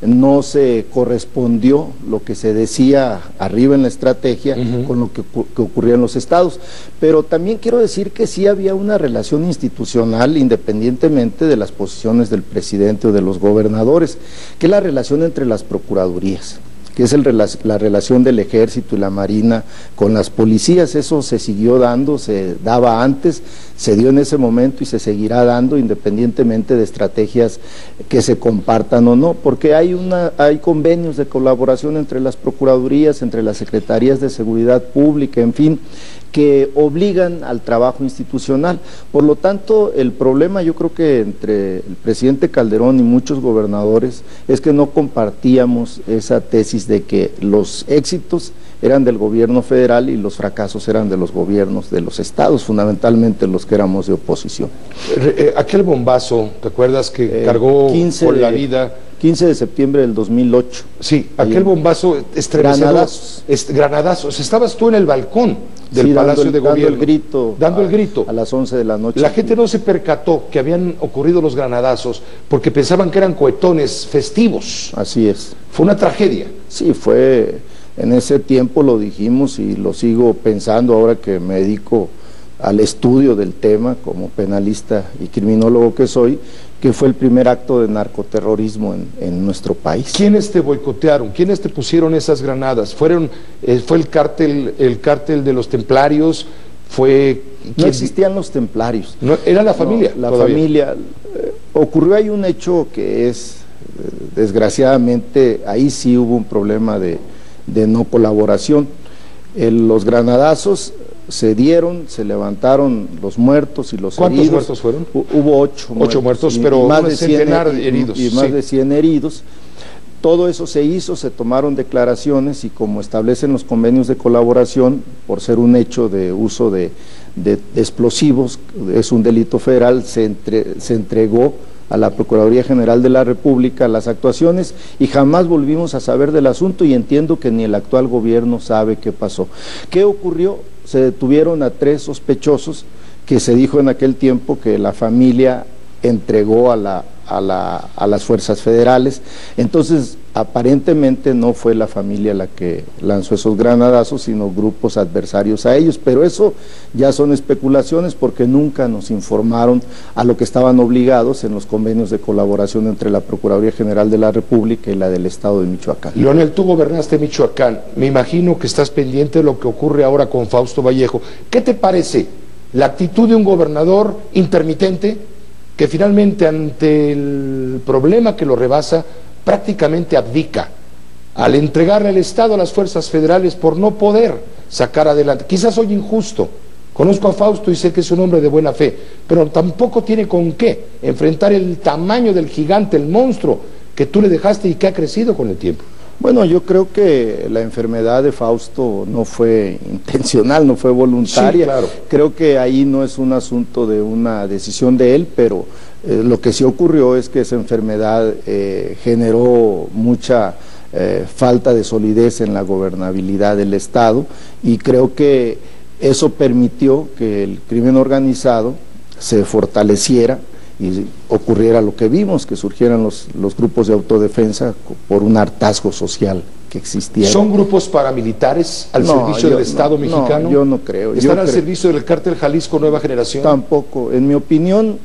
no se correspondió lo que se decía arriba en la estrategia uh-huh. con lo que, que ocurría en los estados. Pero también quiero decir que sí había una relación institucional independientemente de las posiciones del presidente o de los gobernadores, que es la relación entre las procuradurías, que es el, la relación del ejército y la marina con las policías. Eso se siguió dando, se daba antes, se dio en ese momento y se seguirá dando independientemente de estrategias que se compartan o no, porque hay, una, hay convenios de colaboración entre las procuradurías, entre las secretarías de seguridad pública, en fin, que obligan al trabajo institucional. Por lo tanto, el problema yo creo que entre el presidente Calderón y muchos gobernadores es que no compartíamos esa tesis de que los éxitos eran del gobierno federal y los fracasos eran de los gobiernos de los estados, fundamentalmente los que éramos de oposición. Eh, aquel bombazo, ¿te acuerdas que eh, cargó por la vida? quince de septiembre del dos mil ocho. Sí, aquel bombazo estremecedor. Granadazos. Est granadazos. Estabas tú en el balcón del sí, Palacio el, de Gobierno. Dando el grito. Dando a, el grito. A las once de la noche. La gente no se percató que habían ocurrido los granadazos porque pensaban que eran cohetones festivos. Así es. Fue una tragedia. Sí, fue, en ese tiempo lo dijimos y lo sigo pensando ahora que me dedico al estudio del tema como penalista y criminólogo que soy, que fue el primer acto de narcoterrorismo en, en nuestro país. ¿Quiénes te boicotearon? ¿Quiénes te pusieron esas granadas? ¿Fueron, eh, ¿Fue el cártel, el cártel de los templarios? ¿Fue ¿quién? No existían los templarios. No, ¿Era la familia? No, la todavía. familia. Eh, ocurrió ahí un hecho que es, eh, desgraciadamente, ahí sí hubo un problema de, de no colaboración. El, los granadazos se dieron, se levantaron los muertos y los ¿Cuántos heridos. muertos fueron? Hubo ocho muertos. Ocho muertos, y, pero y más un de centenar cien, heridos. Y, y más sí. de cien heridos. Todo eso se hizo, se tomaron declaraciones y como establecen los convenios de colaboración, por ser un hecho de uso de, de, de explosivos, es un delito federal, se, entre, se entregó a la Procuraduría General de la República las actuaciones y jamás volvimos a saber del asunto y entiendo que ni el actual gobierno sabe qué pasó. ¿Qué ocurrió? Se detuvieron a tres sospechosos que se dijo en aquel tiempo que la familia entregó a, la, a, la, a las fuerzas federales. Entonces, aparentemente no fue la familia la que lanzó esos granadazos, sino grupos adversarios a ellos, pero eso ya son especulaciones porque nunca nos informaron a lo que estaban obligados en los convenios de colaboración entre la Procuraduría General de la República y la del Estado de Michoacán. Leonel, tú gobernaste Michoacán, me imagino que estás pendiente de lo que ocurre ahora con Fausto Vallejo. ¿Qué te parece la actitud de un gobernador intermitente que finalmente ante el problema que lo rebasa prácticamente abdica al entregarle al Estado a las fuerzas federales por no poder sacar adelante? Quizás soy injusto, conozco a Fausto y sé que es un hombre de buena fe, pero tampoco tiene con qué enfrentar el tamaño del gigante, el monstruo que tú le dejaste y que ha crecido con el tiempo. Bueno, yo creo que la enfermedad de Fausto no fue intencional, no fue voluntaria. Sí, claro. Creo que ahí no es un asunto de una decisión de él, pero eh, lo que sí ocurrió es que esa enfermedad eh, generó mucha eh, falta de solidez en la gobernabilidad del Estado y creo que eso permitió que el crimen organizado se fortaleciera y ocurriera lo que vimos, que surgieran los, los grupos de autodefensa por un hartazgo social que existía. ¿Son grupos paramilitares al no, servicio yo, del Estado no, mexicano? No, yo no creo. ¿Están yo al creo, servicio del cártel Jalisco Nueva Generación? Tampoco. En mi opinión,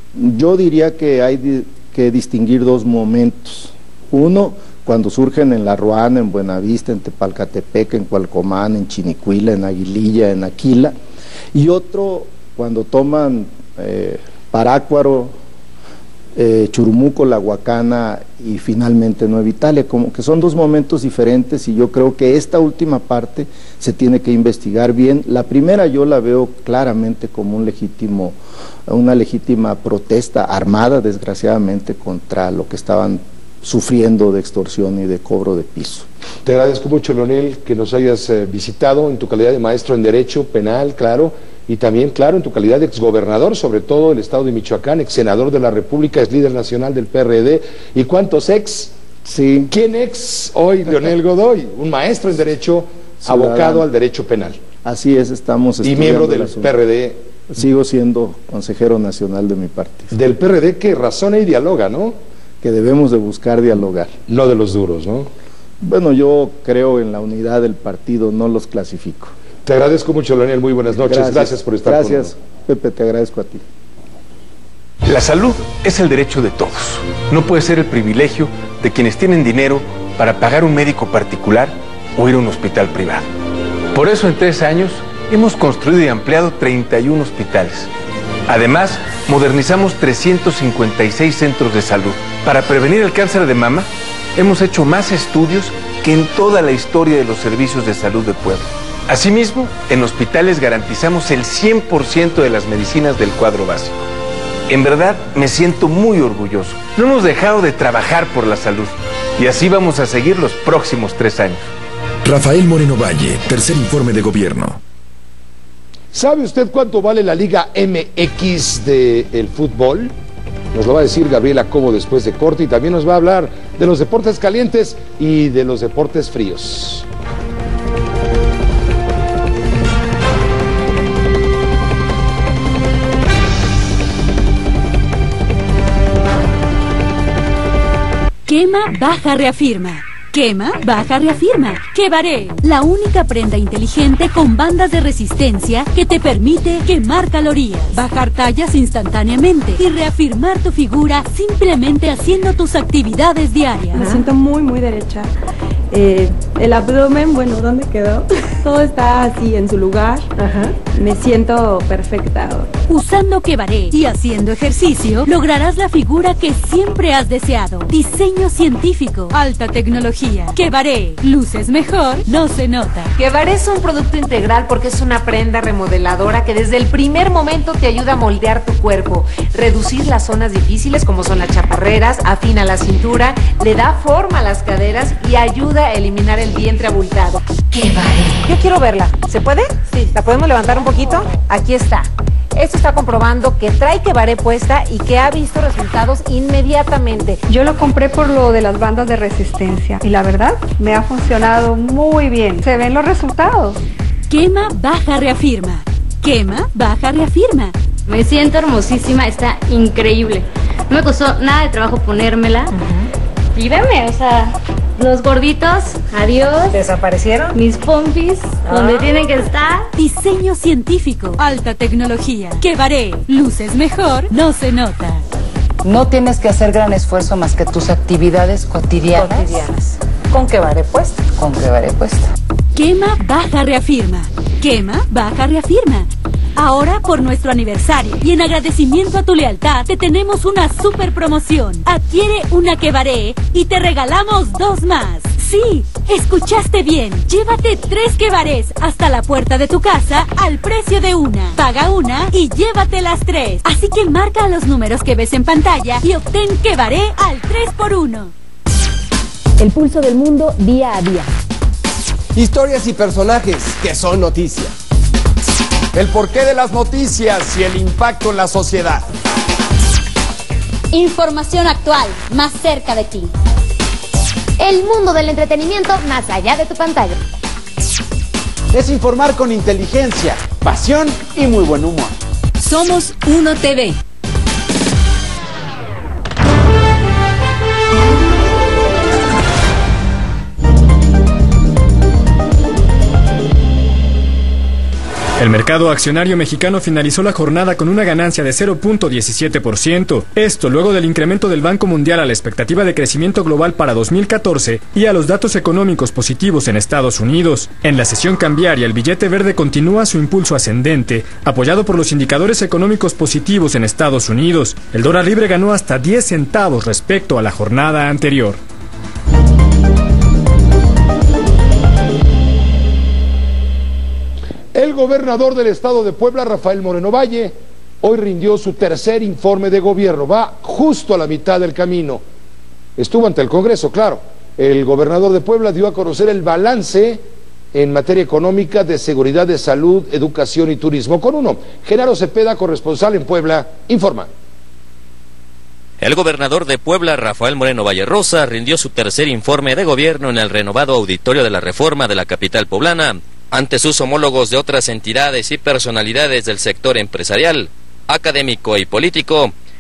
yo diría que hay di que distinguir dos momentos. Uno, cuando surgen en La Ruana, en Buenavista, en Tepalcatepec, en Cualcomán, en Chinicuila, en Aguililla, en Aquila, y otro, cuando toman eh, Parácuaro, eh, Churumuco, La Huacana y finalmente Nueva Italia, como que son dos momentos diferentes y yo creo que esta última parte se tiene que investigar bien. La primera yo la veo claramente como un legítimo, una legítima protesta armada, desgraciadamente, contra lo que estaban sufriendo de extorsión y de cobro de piso. Te agradezco mucho, Leonel, que nos hayas eh, visitado en tu calidad de maestro en Derecho Penal, claro, y también, claro, en tu calidad de exgobernador, sobre todo del Estado de Michoacán, ex senador de la República, ex líder nacional del P R D. ¿Y cuántos ex? Sí. ¿Quién ex hoy? Leonel Godoy, un maestro en Derecho, ciudadano, abocado al Derecho Penal. Así es, estamos estudiando. Y miembro del P R D. Sigo siendo consejero nacional de mi partido. Del P R D que razona y dialoga, ¿no? que debemos de buscar dialogar. No de los duros, ¿no? Bueno, yo creo en la unidad del partido, no los clasifico. Te agradezco mucho, Daniel, muy buenas noches, gracias, gracias por estar con nosotros. Gracias, Pepe, te agradezco a ti. La salud es el derecho de todos, no puede ser el privilegio de quienes tienen dinero para pagar un médico particular o ir a un hospital privado. Por eso en tres años hemos construido y ampliado treinta y uno hospitales. Además, modernizamos trescientos cincuenta y seis centros de salud. Para prevenir el cáncer de mama, hemos hecho más estudios que en toda la historia de los servicios de salud de Puebla. Asimismo, en hospitales garantizamos el cien por ciento de las medicinas del cuadro básico. En verdad, me siento muy orgulloso. No hemos dejado de trabajar por la salud y así vamos a seguir los próximos tres años. Rafael Moreno Valle, tercer informe de gobierno. ¿Sabe usted cuánto vale la Liga M X del fútbol? Nos lo va a decir Gabriela Cobo después de corte y también nos va a hablar de los deportes calientes y de los deportes fríos. Quema, baja, reafirma. Quema, baja, reafirma. Quevaré, la única prenda inteligente con bandas de resistencia que te permite quemar calorías, bajar tallas instantáneamente y reafirmar tu figura simplemente haciendo tus actividades diarias. Me siento muy, muy derecha. Eh, el abdomen, bueno, ¿dónde quedó? Todo está así en su lugar. Ajá. Me siento perfecta. Usando Quevaré y haciendo ejercicio, lograrás la figura que siempre has deseado. Diseño científico, alta tecnología. Quevaré, luces mejor, no se nota. Quevaré es un producto integral porque es una prenda remodeladora que desde el primer momento te ayuda a moldear tu cuerpo, reducir las zonas difíciles como son las chaparreras, afina la cintura, le da forma a las caderas y ayuda a eliminar el vientre abultado. Quevaré. Yo quiero verla. ¿Se puede? Sí. ¿La podemos levantar un poquito? Aquí está. Esto está comprobando que trae Quevaré puesta y que ha visto resultados inmediatamente. Yo lo compré por lo de las bandas de resistencia y la verdad me ha funcionado muy bien. Se ven los resultados. Quema, baja, reafirma. Quema, baja, reafirma. Me siento hermosísima, está increíble. No me costó nada de trabajo ponérmela. Uh-huh. Y veme, o sea, los gorditos, adiós. ¿Desaparecieron? Mis pompis, ah. donde tienen que estar. Diseño científico, alta tecnología. Quevaré, luces mejor, no se nota. No tienes que hacer gran esfuerzo más que tus actividades cotidianas. Cotidianas. Con Quevaré puesta. Con Quevaré puesta. Quema, baja, reafirma. Quema, baja, reafirma. Ahora, por nuestro aniversario y en agradecimiento a tu lealtad, te tenemos una super promoción. Adquiere una Quevaré y te regalamos dos más. Sí, escuchaste bien. Llévate tres Quevarés hasta la puerta de tu casa al precio de una. Paga una y llévate las tres. Así que marca los números que ves en pantalla y obtén Quevaré al tres por uno. El pulso del mundo día a día. Historias y personajes que son noticia. El porqué de las noticias y el impacto en la sociedad. Información actual, más cerca de ti. El mundo del entretenimiento más allá de tu pantalla. Es informar con inteligencia, pasión y muy buen humor. Somos Uno T V. El mercado accionario mexicano finalizó la jornada con una ganancia de cero punto diecisiete por ciento. Esto luego del incremento del Banco Mundial a la expectativa de crecimiento global para dos mil catorce y a los datos económicos positivos en Estados Unidos. En la sesión cambiaria, el billete verde continúa su impulso ascendente, apoyado por los indicadores económicos positivos en Estados Unidos. El dólar libre ganó hasta diez centavos respecto a la jornada anterior. El gobernador del estado de Puebla, Rafael Moreno Valle, hoy rindió su tercer informe de gobierno. Va justo a la mitad del camino. Estuvo ante el Congreso, claro. El gobernador de Puebla dio a conocer el balance en materia económica, de seguridad, de salud, educación y turismo. Con uno, Genaro Cepeda, corresponsal en Puebla, informa. El gobernador de Puebla, Rafael Moreno Valle Rosa, rindió su tercer informe de gobierno en el renovado auditorio de la Reforma de la capital poblana, ante sus homólogos de otras entidades y personalidades del sector empresarial, académico y político,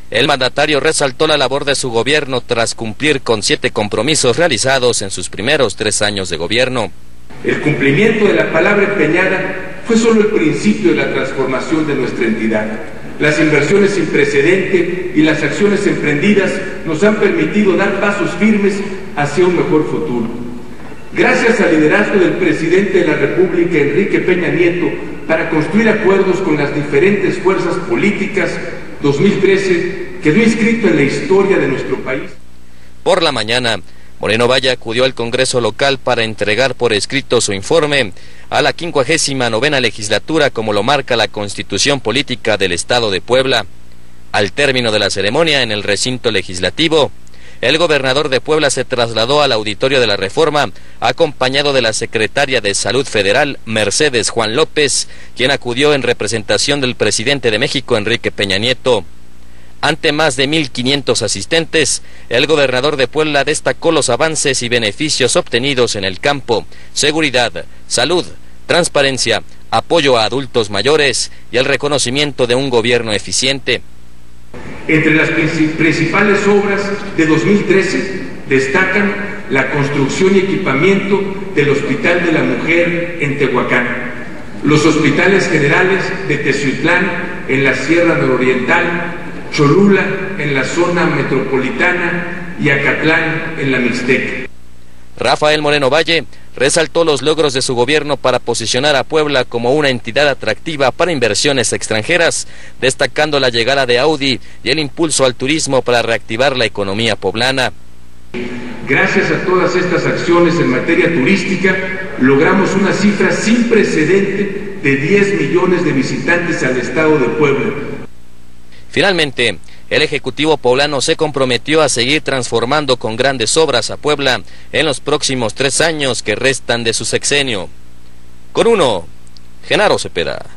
El mandatario resaltó la labor de su gobierno tras cumplir con siete compromisos realizados en sus primeros tres años de gobierno. El cumplimiento de la palabra empeñada fue solo el principio de la transformación de nuestra entidad. Las inversiones sin precedente y las acciones emprendidas nos han permitido dar pasos firmes hacia un mejor futuro. Gracias al liderazgo del presidente de la República, Enrique Peña Nieto, para construir acuerdos con las diferentes fuerzas políticas, dos mil trece quedó inscrito en la historia de nuestro país. Por la mañana, Moreno Valle acudió al Congreso local para entregar por escrito su informe a la quincuagésima novena legislatura, como lo marca la Constitución Política del Estado de Puebla. Al término de la ceremonia en el recinto legislativo, el gobernador de Puebla se trasladó al auditorio de la Reforma, acompañado de la secretaria de Salud Federal, Mercedes Juan López, quien acudió en representación del presidente de México, Enrique Peña Nieto. Ante más de mil quinientos asistentes, el gobernador de Puebla destacó los avances y beneficios obtenidos en el campo, seguridad, salud, transparencia, apoyo a adultos mayores y el reconocimiento de un gobierno eficiente. Entre las principales obras de dos mil trece destacan la construcción y equipamiento del Hospital de la Mujer en Tehuacán, los hospitales generales de Teziutlán en la Sierra Nororiental, Cholula en la zona metropolitana y Acatlán en la Mixteca. Rafael Moreno Valle resaltó los logros de su gobierno para posicionar a Puebla como una entidad atractiva para inversiones extranjeras, destacando la llegada de Audi y el impulso al turismo para reactivar la economía poblana. Gracias a todas estas acciones en materia turística, logramos una cifra sin precedente de diez millones de visitantes al estado de Puebla. Finalmente, el Ejecutivo poblano se comprometió a seguir transformando con grandes obras a Puebla en los próximos tres años que restan de su sexenio. Con uno, Genaro Cepeda.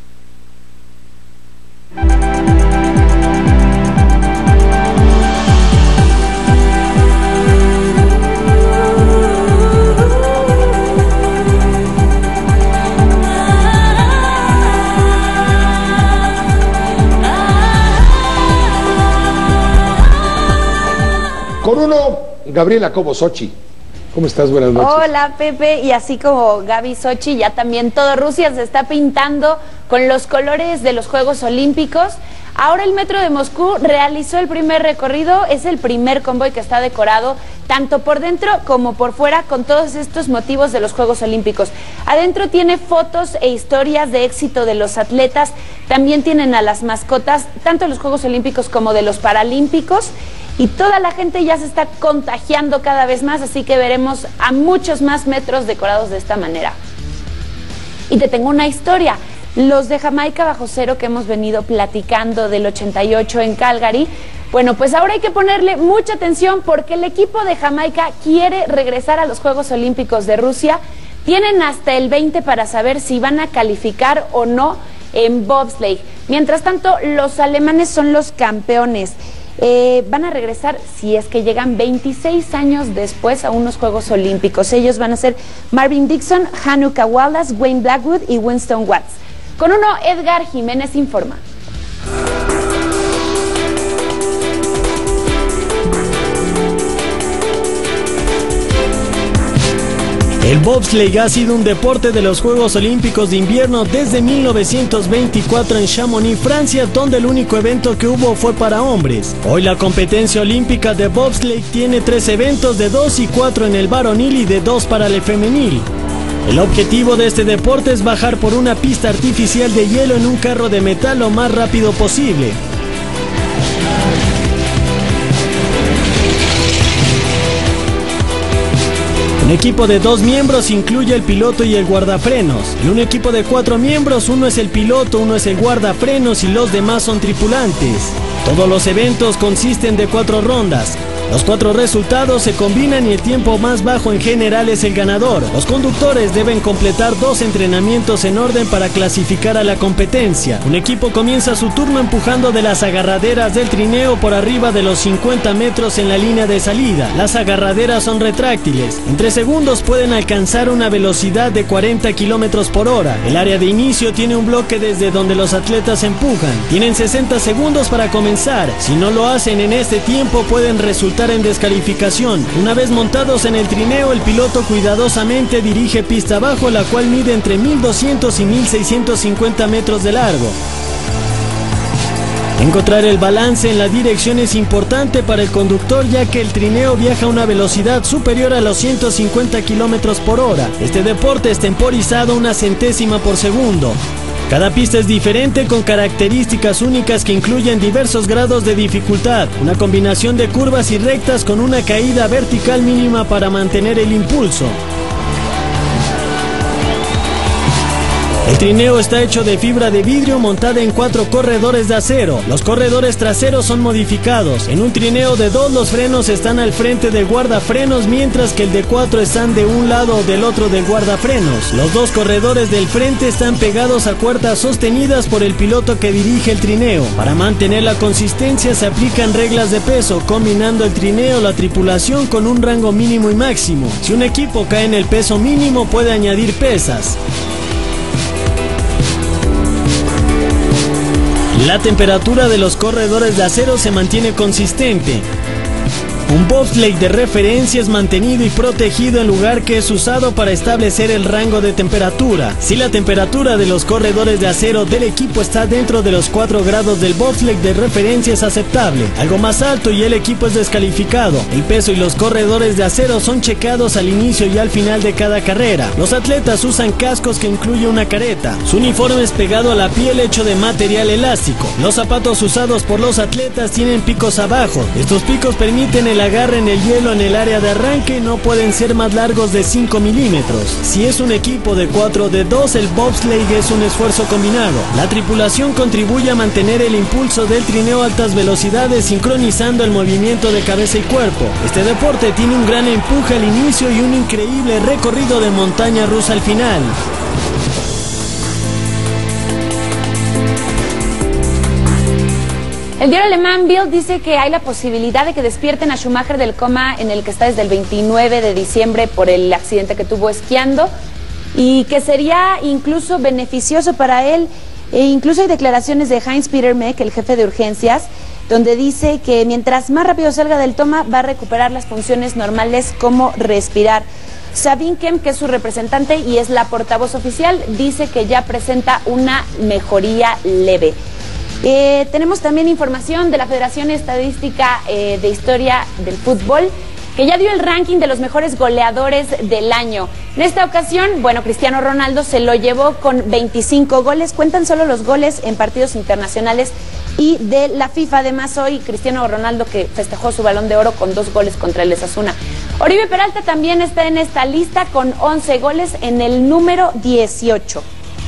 Con uno, Gabriela Cobo Sochi. ¿Cómo estás? Buenas noches. Hola, Pepe, y así como Gaby Sochi, ya también todo Rusia se está pintando con los colores de los Juegos Olímpicos. Ahora el Metro de Moscú realizó el primer recorrido, es el primer convoy que está decorado tanto por dentro como por fuera con todos estos motivos de los Juegos Olímpicos. Adentro tiene fotos e historias de éxito de los atletas, también tienen a las mascotas, tanto de los Juegos Olímpicos como de los Paralímpicos. Y toda la gente ya se está contagiando cada vez más, así que veremos a muchos más metros decorados de esta manera. Y te tengo una historia. Los de Jamaica bajo cero que hemos venido platicando del ochenta y ocho en Calgary, bueno, pues ahora hay que ponerle mucha atención porque el equipo de Jamaica quiere regresar a los Juegos Olímpicos de Rusia. Tienen hasta el veinte para saber si van a calificar o no en bobsleigh. Mientras tanto, los alemanes son los campeones. Eh, van a regresar si es que llegan veintiséis años después a unos Juegos Olímpicos. Ellos van a ser Marvin Dixon, Hanukkah Wallace, Wayne Blackwood y Winston Watts. Con uno, Edgar Jiménez informa. El bobsleigh ha sido un deporte de los Juegos Olímpicos de Invierno desde mil novecientos veinticuatro en Chamonix, Francia, donde el único evento que hubo fue para hombres. Hoy la competencia olímpica de bobsleigh tiene tres eventos de dos y cuatro en el varonil y de dos para el femenil. El objetivo de este deporte es bajar por una pista artificial de hielo en un carro de metal lo más rápido posible. Un equipo de dos miembros incluye el piloto y el guardafrenos. En un equipo de cuatro miembros, uno es el piloto, uno es el guardafrenos y los demás son tripulantes. Todos los eventos consisten de cuatro rondas. Los cuatro resultados se combinan y el tiempo más bajo en general es el ganador. Los conductores deben completar dos entrenamientos en orden para clasificar a la competencia. Un equipo comienza su turno empujando de las agarraderas del trineo por arriba de los cincuenta metros en la línea de salida. Las agarraderas son retráctiles. En tres segundos pueden alcanzar una velocidad de cuarenta kilómetros por hora. El área de inicio tiene un bloque desde donde los atletas empujan. Tienen sesenta segundos para comenzar. Si no lo hacen en este tiempo pueden resultar en descalificación. Una vez montados en el trineo, el piloto cuidadosamente dirige pista abajo, la cual mide entre mil doscientos y mil seiscientos cincuenta metros de largo. Encontrar el balance en la dirección es importante para el conductor, ya que el trineo viaja a una velocidad superior a los ciento cincuenta kilómetros por hora. Este deporte es temporizado una centésima por segundo. Cada pista es diferente, con características únicas que incluyen diversos grados de dificultad, una combinación de curvas y rectas con una caída vertical mínima para mantener el impulso. El trineo está hecho de fibra de vidrio montada en cuatro corredores de acero. Los corredores traseros son modificados. En un trineo de dos, los frenos están al frente del guardafrenos, mientras que el de cuatro están de un lado o del otro del guardafrenos. Los dos corredores del frente están pegados a cuerdas sostenidas por el piloto que dirige el trineo. Para mantener la consistencia se aplican reglas de peso, combinando el trineo, la tripulación, con un rango mínimo y máximo. Si un equipo cae en el peso mínimo, puede añadir pesas. La temperatura de los corredores de acero se mantiene consistente. Un bobsleigh de referencia es mantenido y protegido en lugar que es usado para establecer el rango de temperatura. Si la temperatura de los corredores de acero del equipo está dentro de los cuatro grados del bobsleigh de referencia, es aceptable. Algo más alto y el equipo es descalificado. El peso y los corredores de acero son checados al inicio y al final de cada carrera. Los atletas usan cascos que incluyen una careta. Su uniforme es pegado a la piel, hecho de material elástico. Los zapatos usados por los atletas tienen picos abajo. Estos picos permiten el agarre en el hielo en el área de arranque y no pueden ser más largos de cinco milímetros. Si es un equipo de cuatro de dos, el bobsleigh es un esfuerzo combinado. La tripulación contribuye a mantener el impulso del trineo a altas velocidades, sincronizando el movimiento de cabeza y cuerpo. Este deporte tiene un gran empuje al inicio y un increíble recorrido de montaña rusa al final. El diario alemán Bild dice que hay la posibilidad de que despierten a Schumacher del coma en el que está desde el veintinueve de diciembre por el accidente que tuvo esquiando, y que sería incluso beneficioso para él. E incluso hay declaraciones de Heinz-Peter Meck, el jefe de urgencias, donde dice que mientras más rápido salga del coma va a recuperar las funciones normales como respirar. Sabine Kemp, que es su representante y es la portavoz oficial, dice que ya presenta una mejoría leve. Eh, tenemos también información de la Federación Estadística eh, de Historia del Fútbol, que ya dio el ranking de los mejores goleadores del año. En esta ocasión, bueno, Cristiano Ronaldo se lo llevó con veinticinco goles. Cuentan solo los goles en partidos internacionales y de la FIFA. Además, hoy Cristiano Ronaldo, que festejó su Balón de Oro con dos goles contra el Osasuna. Oribe Peralta también está en esta lista con once goles en el número dieciocho.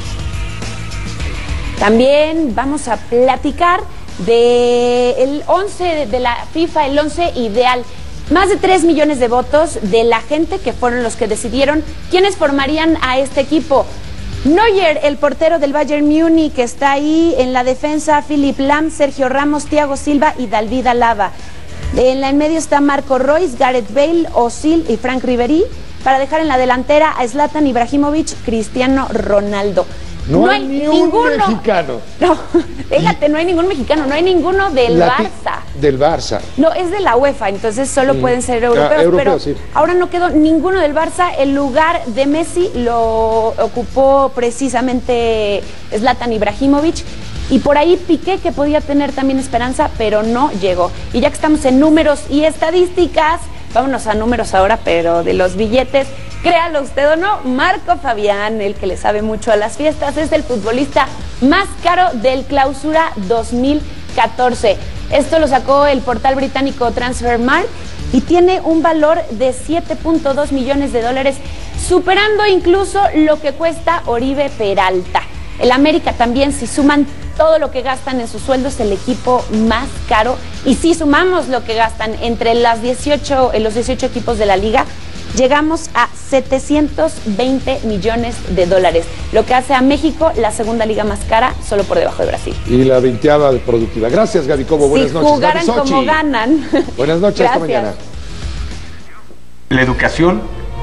También vamos a platicar del once de la FIFA, el once ideal. Más de tres millones de votos de la gente que fueron los que decidieron quiénes formarían a este equipo. Neuer, el portero del Bayern Múnich, que está ahí en la defensa, Philipp Lahm, Sergio Ramos, Thiago Silva y David Alaba. En la en medio está Marco Reus, Gareth Bale, Özil y Frank Ribéry, para dejar en la delantera a Zlatan Ibrahimovic, Cristiano Ronaldo. No, no hay, hay ni ninguno. Un mexicano. No, fíjate, no hay ningún mexicano, no hay ninguno del la Barça. Del Barça. No, es de la UEFA, entonces solo mm. pueden ser europeos, ah, europeo, pero sí. Ahora no quedó ninguno del Barça. El lugar de Messi lo ocupó precisamente Zlatan Ibrahimovic. Y por ahí Piqué, que podía tener también esperanza, pero no llegó. Y ya que estamos en números y estadísticas, vámonos a números ahora, pero de los billetes. Créalo usted o no, Marco Fabián, el que le sabe mucho a las fiestas, es el futbolista más caro del Clausura dos mil catorce. Esto lo sacó el portal británico Transfermarkt y tiene un valor de siete punto dos millones de dólares, superando incluso lo que cuesta Oribe Peralta. El América también, si suman todo lo que gastan en sus sueldos, el equipo más caro. Y si sumamos lo que gastan entre las dieciocho, los dieciocho equipos de la liga, llegamos a setecientos veinte millones de dólares, lo que hace a México la segunda liga más cara, solo por debajo de Brasil. Y la veinteava productiva. Gracias, Gaby Cobo. Buenas si noches. Si jugaran como ganan. Buenas noches, hasta mañana. La educación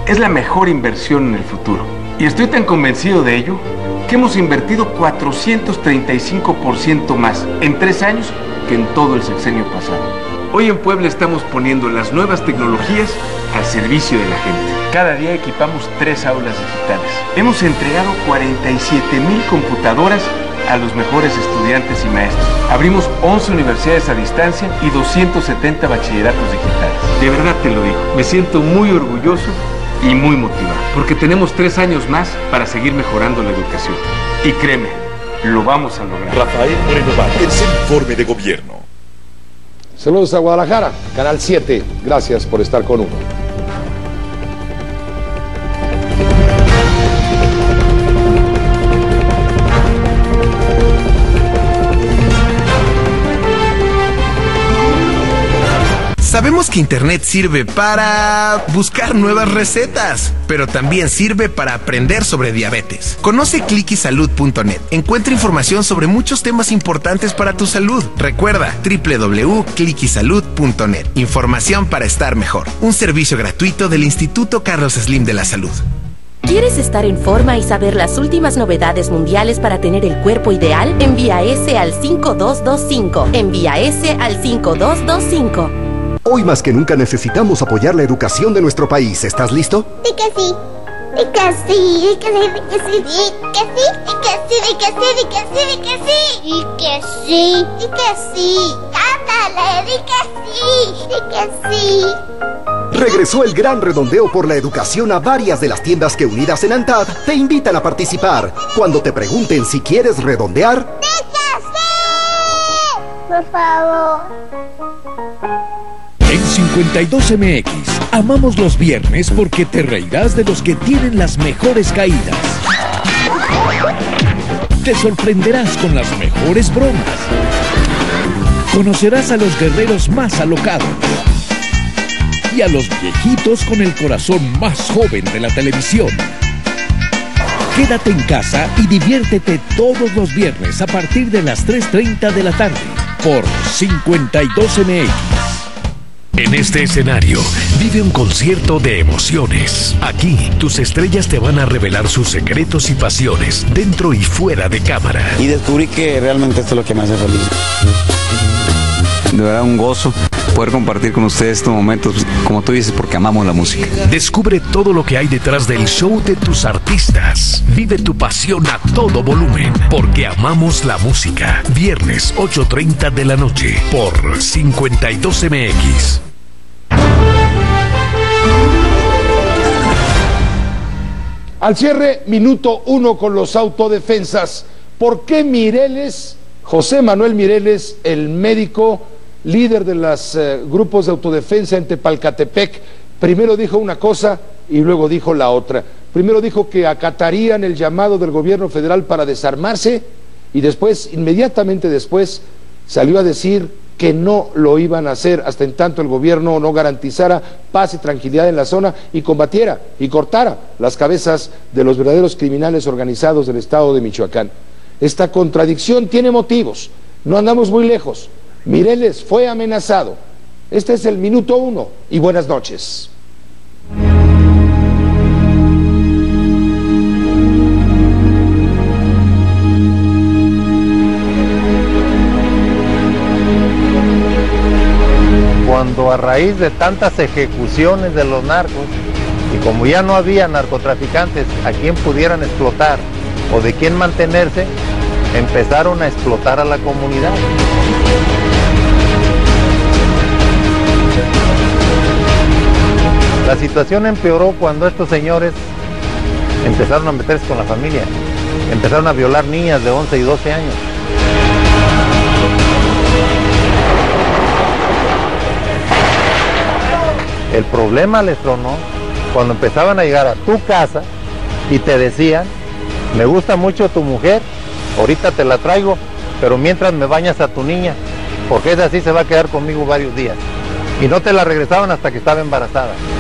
es la mejor inversión en el futuro. Y estoy tan convencido de ello que hemos invertido cuatrocientos treinta y cinco por ciento más en tres años que en todo el sexenio pasado. Hoy en Puebla estamos poniendo las nuevas tecnologías al servicio de la gente. Cada día equipamos tres aulas digitales. Hemos entregado cuarenta y siete mil computadoras a los mejores estudiantes y maestros. Abrimos once universidades a distancia y doscientos setenta bachilleratos digitales. De verdad te lo digo, me siento muy orgulloso y muy motivado, porque tenemos tres años más para seguir mejorando la educación. Y créeme, lo vamos a lograr. Rafael Moreno Valle, el informe de gobierno. Saludos a Guadalajara, Canal siete. Gracias por estar con uno. Sabemos que Internet sirve para buscar nuevas recetas, pero también sirve para aprender sobre diabetes. Conoce clicky salud punto net. Encuentra información sobre muchos temas importantes para tu salud. Recuerda, doble u doble u doble u punto clicky salud punto net. Información para estar mejor. Un servicio gratuito del Instituto Carlos Slim de la Salud. ¿Quieres estar en forma y saber las últimas novedades mundiales para tener el cuerpo ideal? Envía ese al cinco dos dos cinco. Envía ese al cinco dos dos cinco. Hoy más que nunca necesitamos apoyar la educación de nuestro país. ¿Estás listo? Di que sí, di que sí, di que sí, di que sí, di que sí, di que sí, di que sí, di que sí, di que sí, di que sí, cántale, di que sí, di que sí. Regresó el gran redondeo por la educación a varias de las tiendas que unidas en ANTAD te invitan a participar. Cuando te pregunten si quieres redondear, ¡di que sí! Por favor. En cincuenta y dos eme equis, amamos los viernes porque te reirás de los que tienen las mejores caídas. Te sorprenderás con las mejores bromas. Conocerás a los guerreros más alocados. Y a los viejitos con el corazón más joven de la televisión. Quédate en casa y diviértete todos los viernes a partir de las tres treinta de la tarde por cincuenta y dos eme equis. En este escenario, vive un concierto de emociones. Aquí, tus estrellas te van a revelar sus secretos y pasiones, dentro y fuera de cámara. Y descubrí que realmente esto es lo que me hace feliz. De verdad, un gozo poder compartir con ustedes estos momentos, como tú dices, porque amamos la música. Descubre todo lo que hay detrás del show de tus artistas. Vive tu pasión a todo volumen, porque amamos la música. Viernes, ocho treinta de la noche, por cincuenta y dos eme equis. Al cierre, minuto uno con los autodefensas. ¿Por qué Mireles, José Manuel Mireles, el médico líder de los eh, grupos de autodefensa en Tepalcatepec, primero dijo una cosa y luego dijo la otra? Primero dijo que acatarían el llamado del gobierno federal para desarmarse y después, inmediatamente después, salió a decir que no lo iban a hacer hasta en tanto el gobierno no garantizara paz y tranquilidad en la zona y combatiera y cortara las cabezas de los verdaderos criminales organizados del estado de Michoacán. Esta contradicción tiene motivos, no andamos muy lejos. Mireles fue amenazado. Este es el minuto uno y buenas noches. Cuando a raíz de tantas ejecuciones de los narcos, y como ya no había narcotraficantes a quien pudieran explotar o de quien mantenerse, empezaron a explotar a la comunidad. La situación empeoró cuando estos señores empezaron a meterse con la familia, empezaron a violar niñas de once y doce años. El problema les tronó cuando empezaban a llegar a tu casa y te decían: me gusta mucho tu mujer, ahorita te la traigo, pero mientras me bañas a tu niña, porque esa sí se va a quedar conmigo varios días. Y no te la regresaban hasta que estaba embarazada.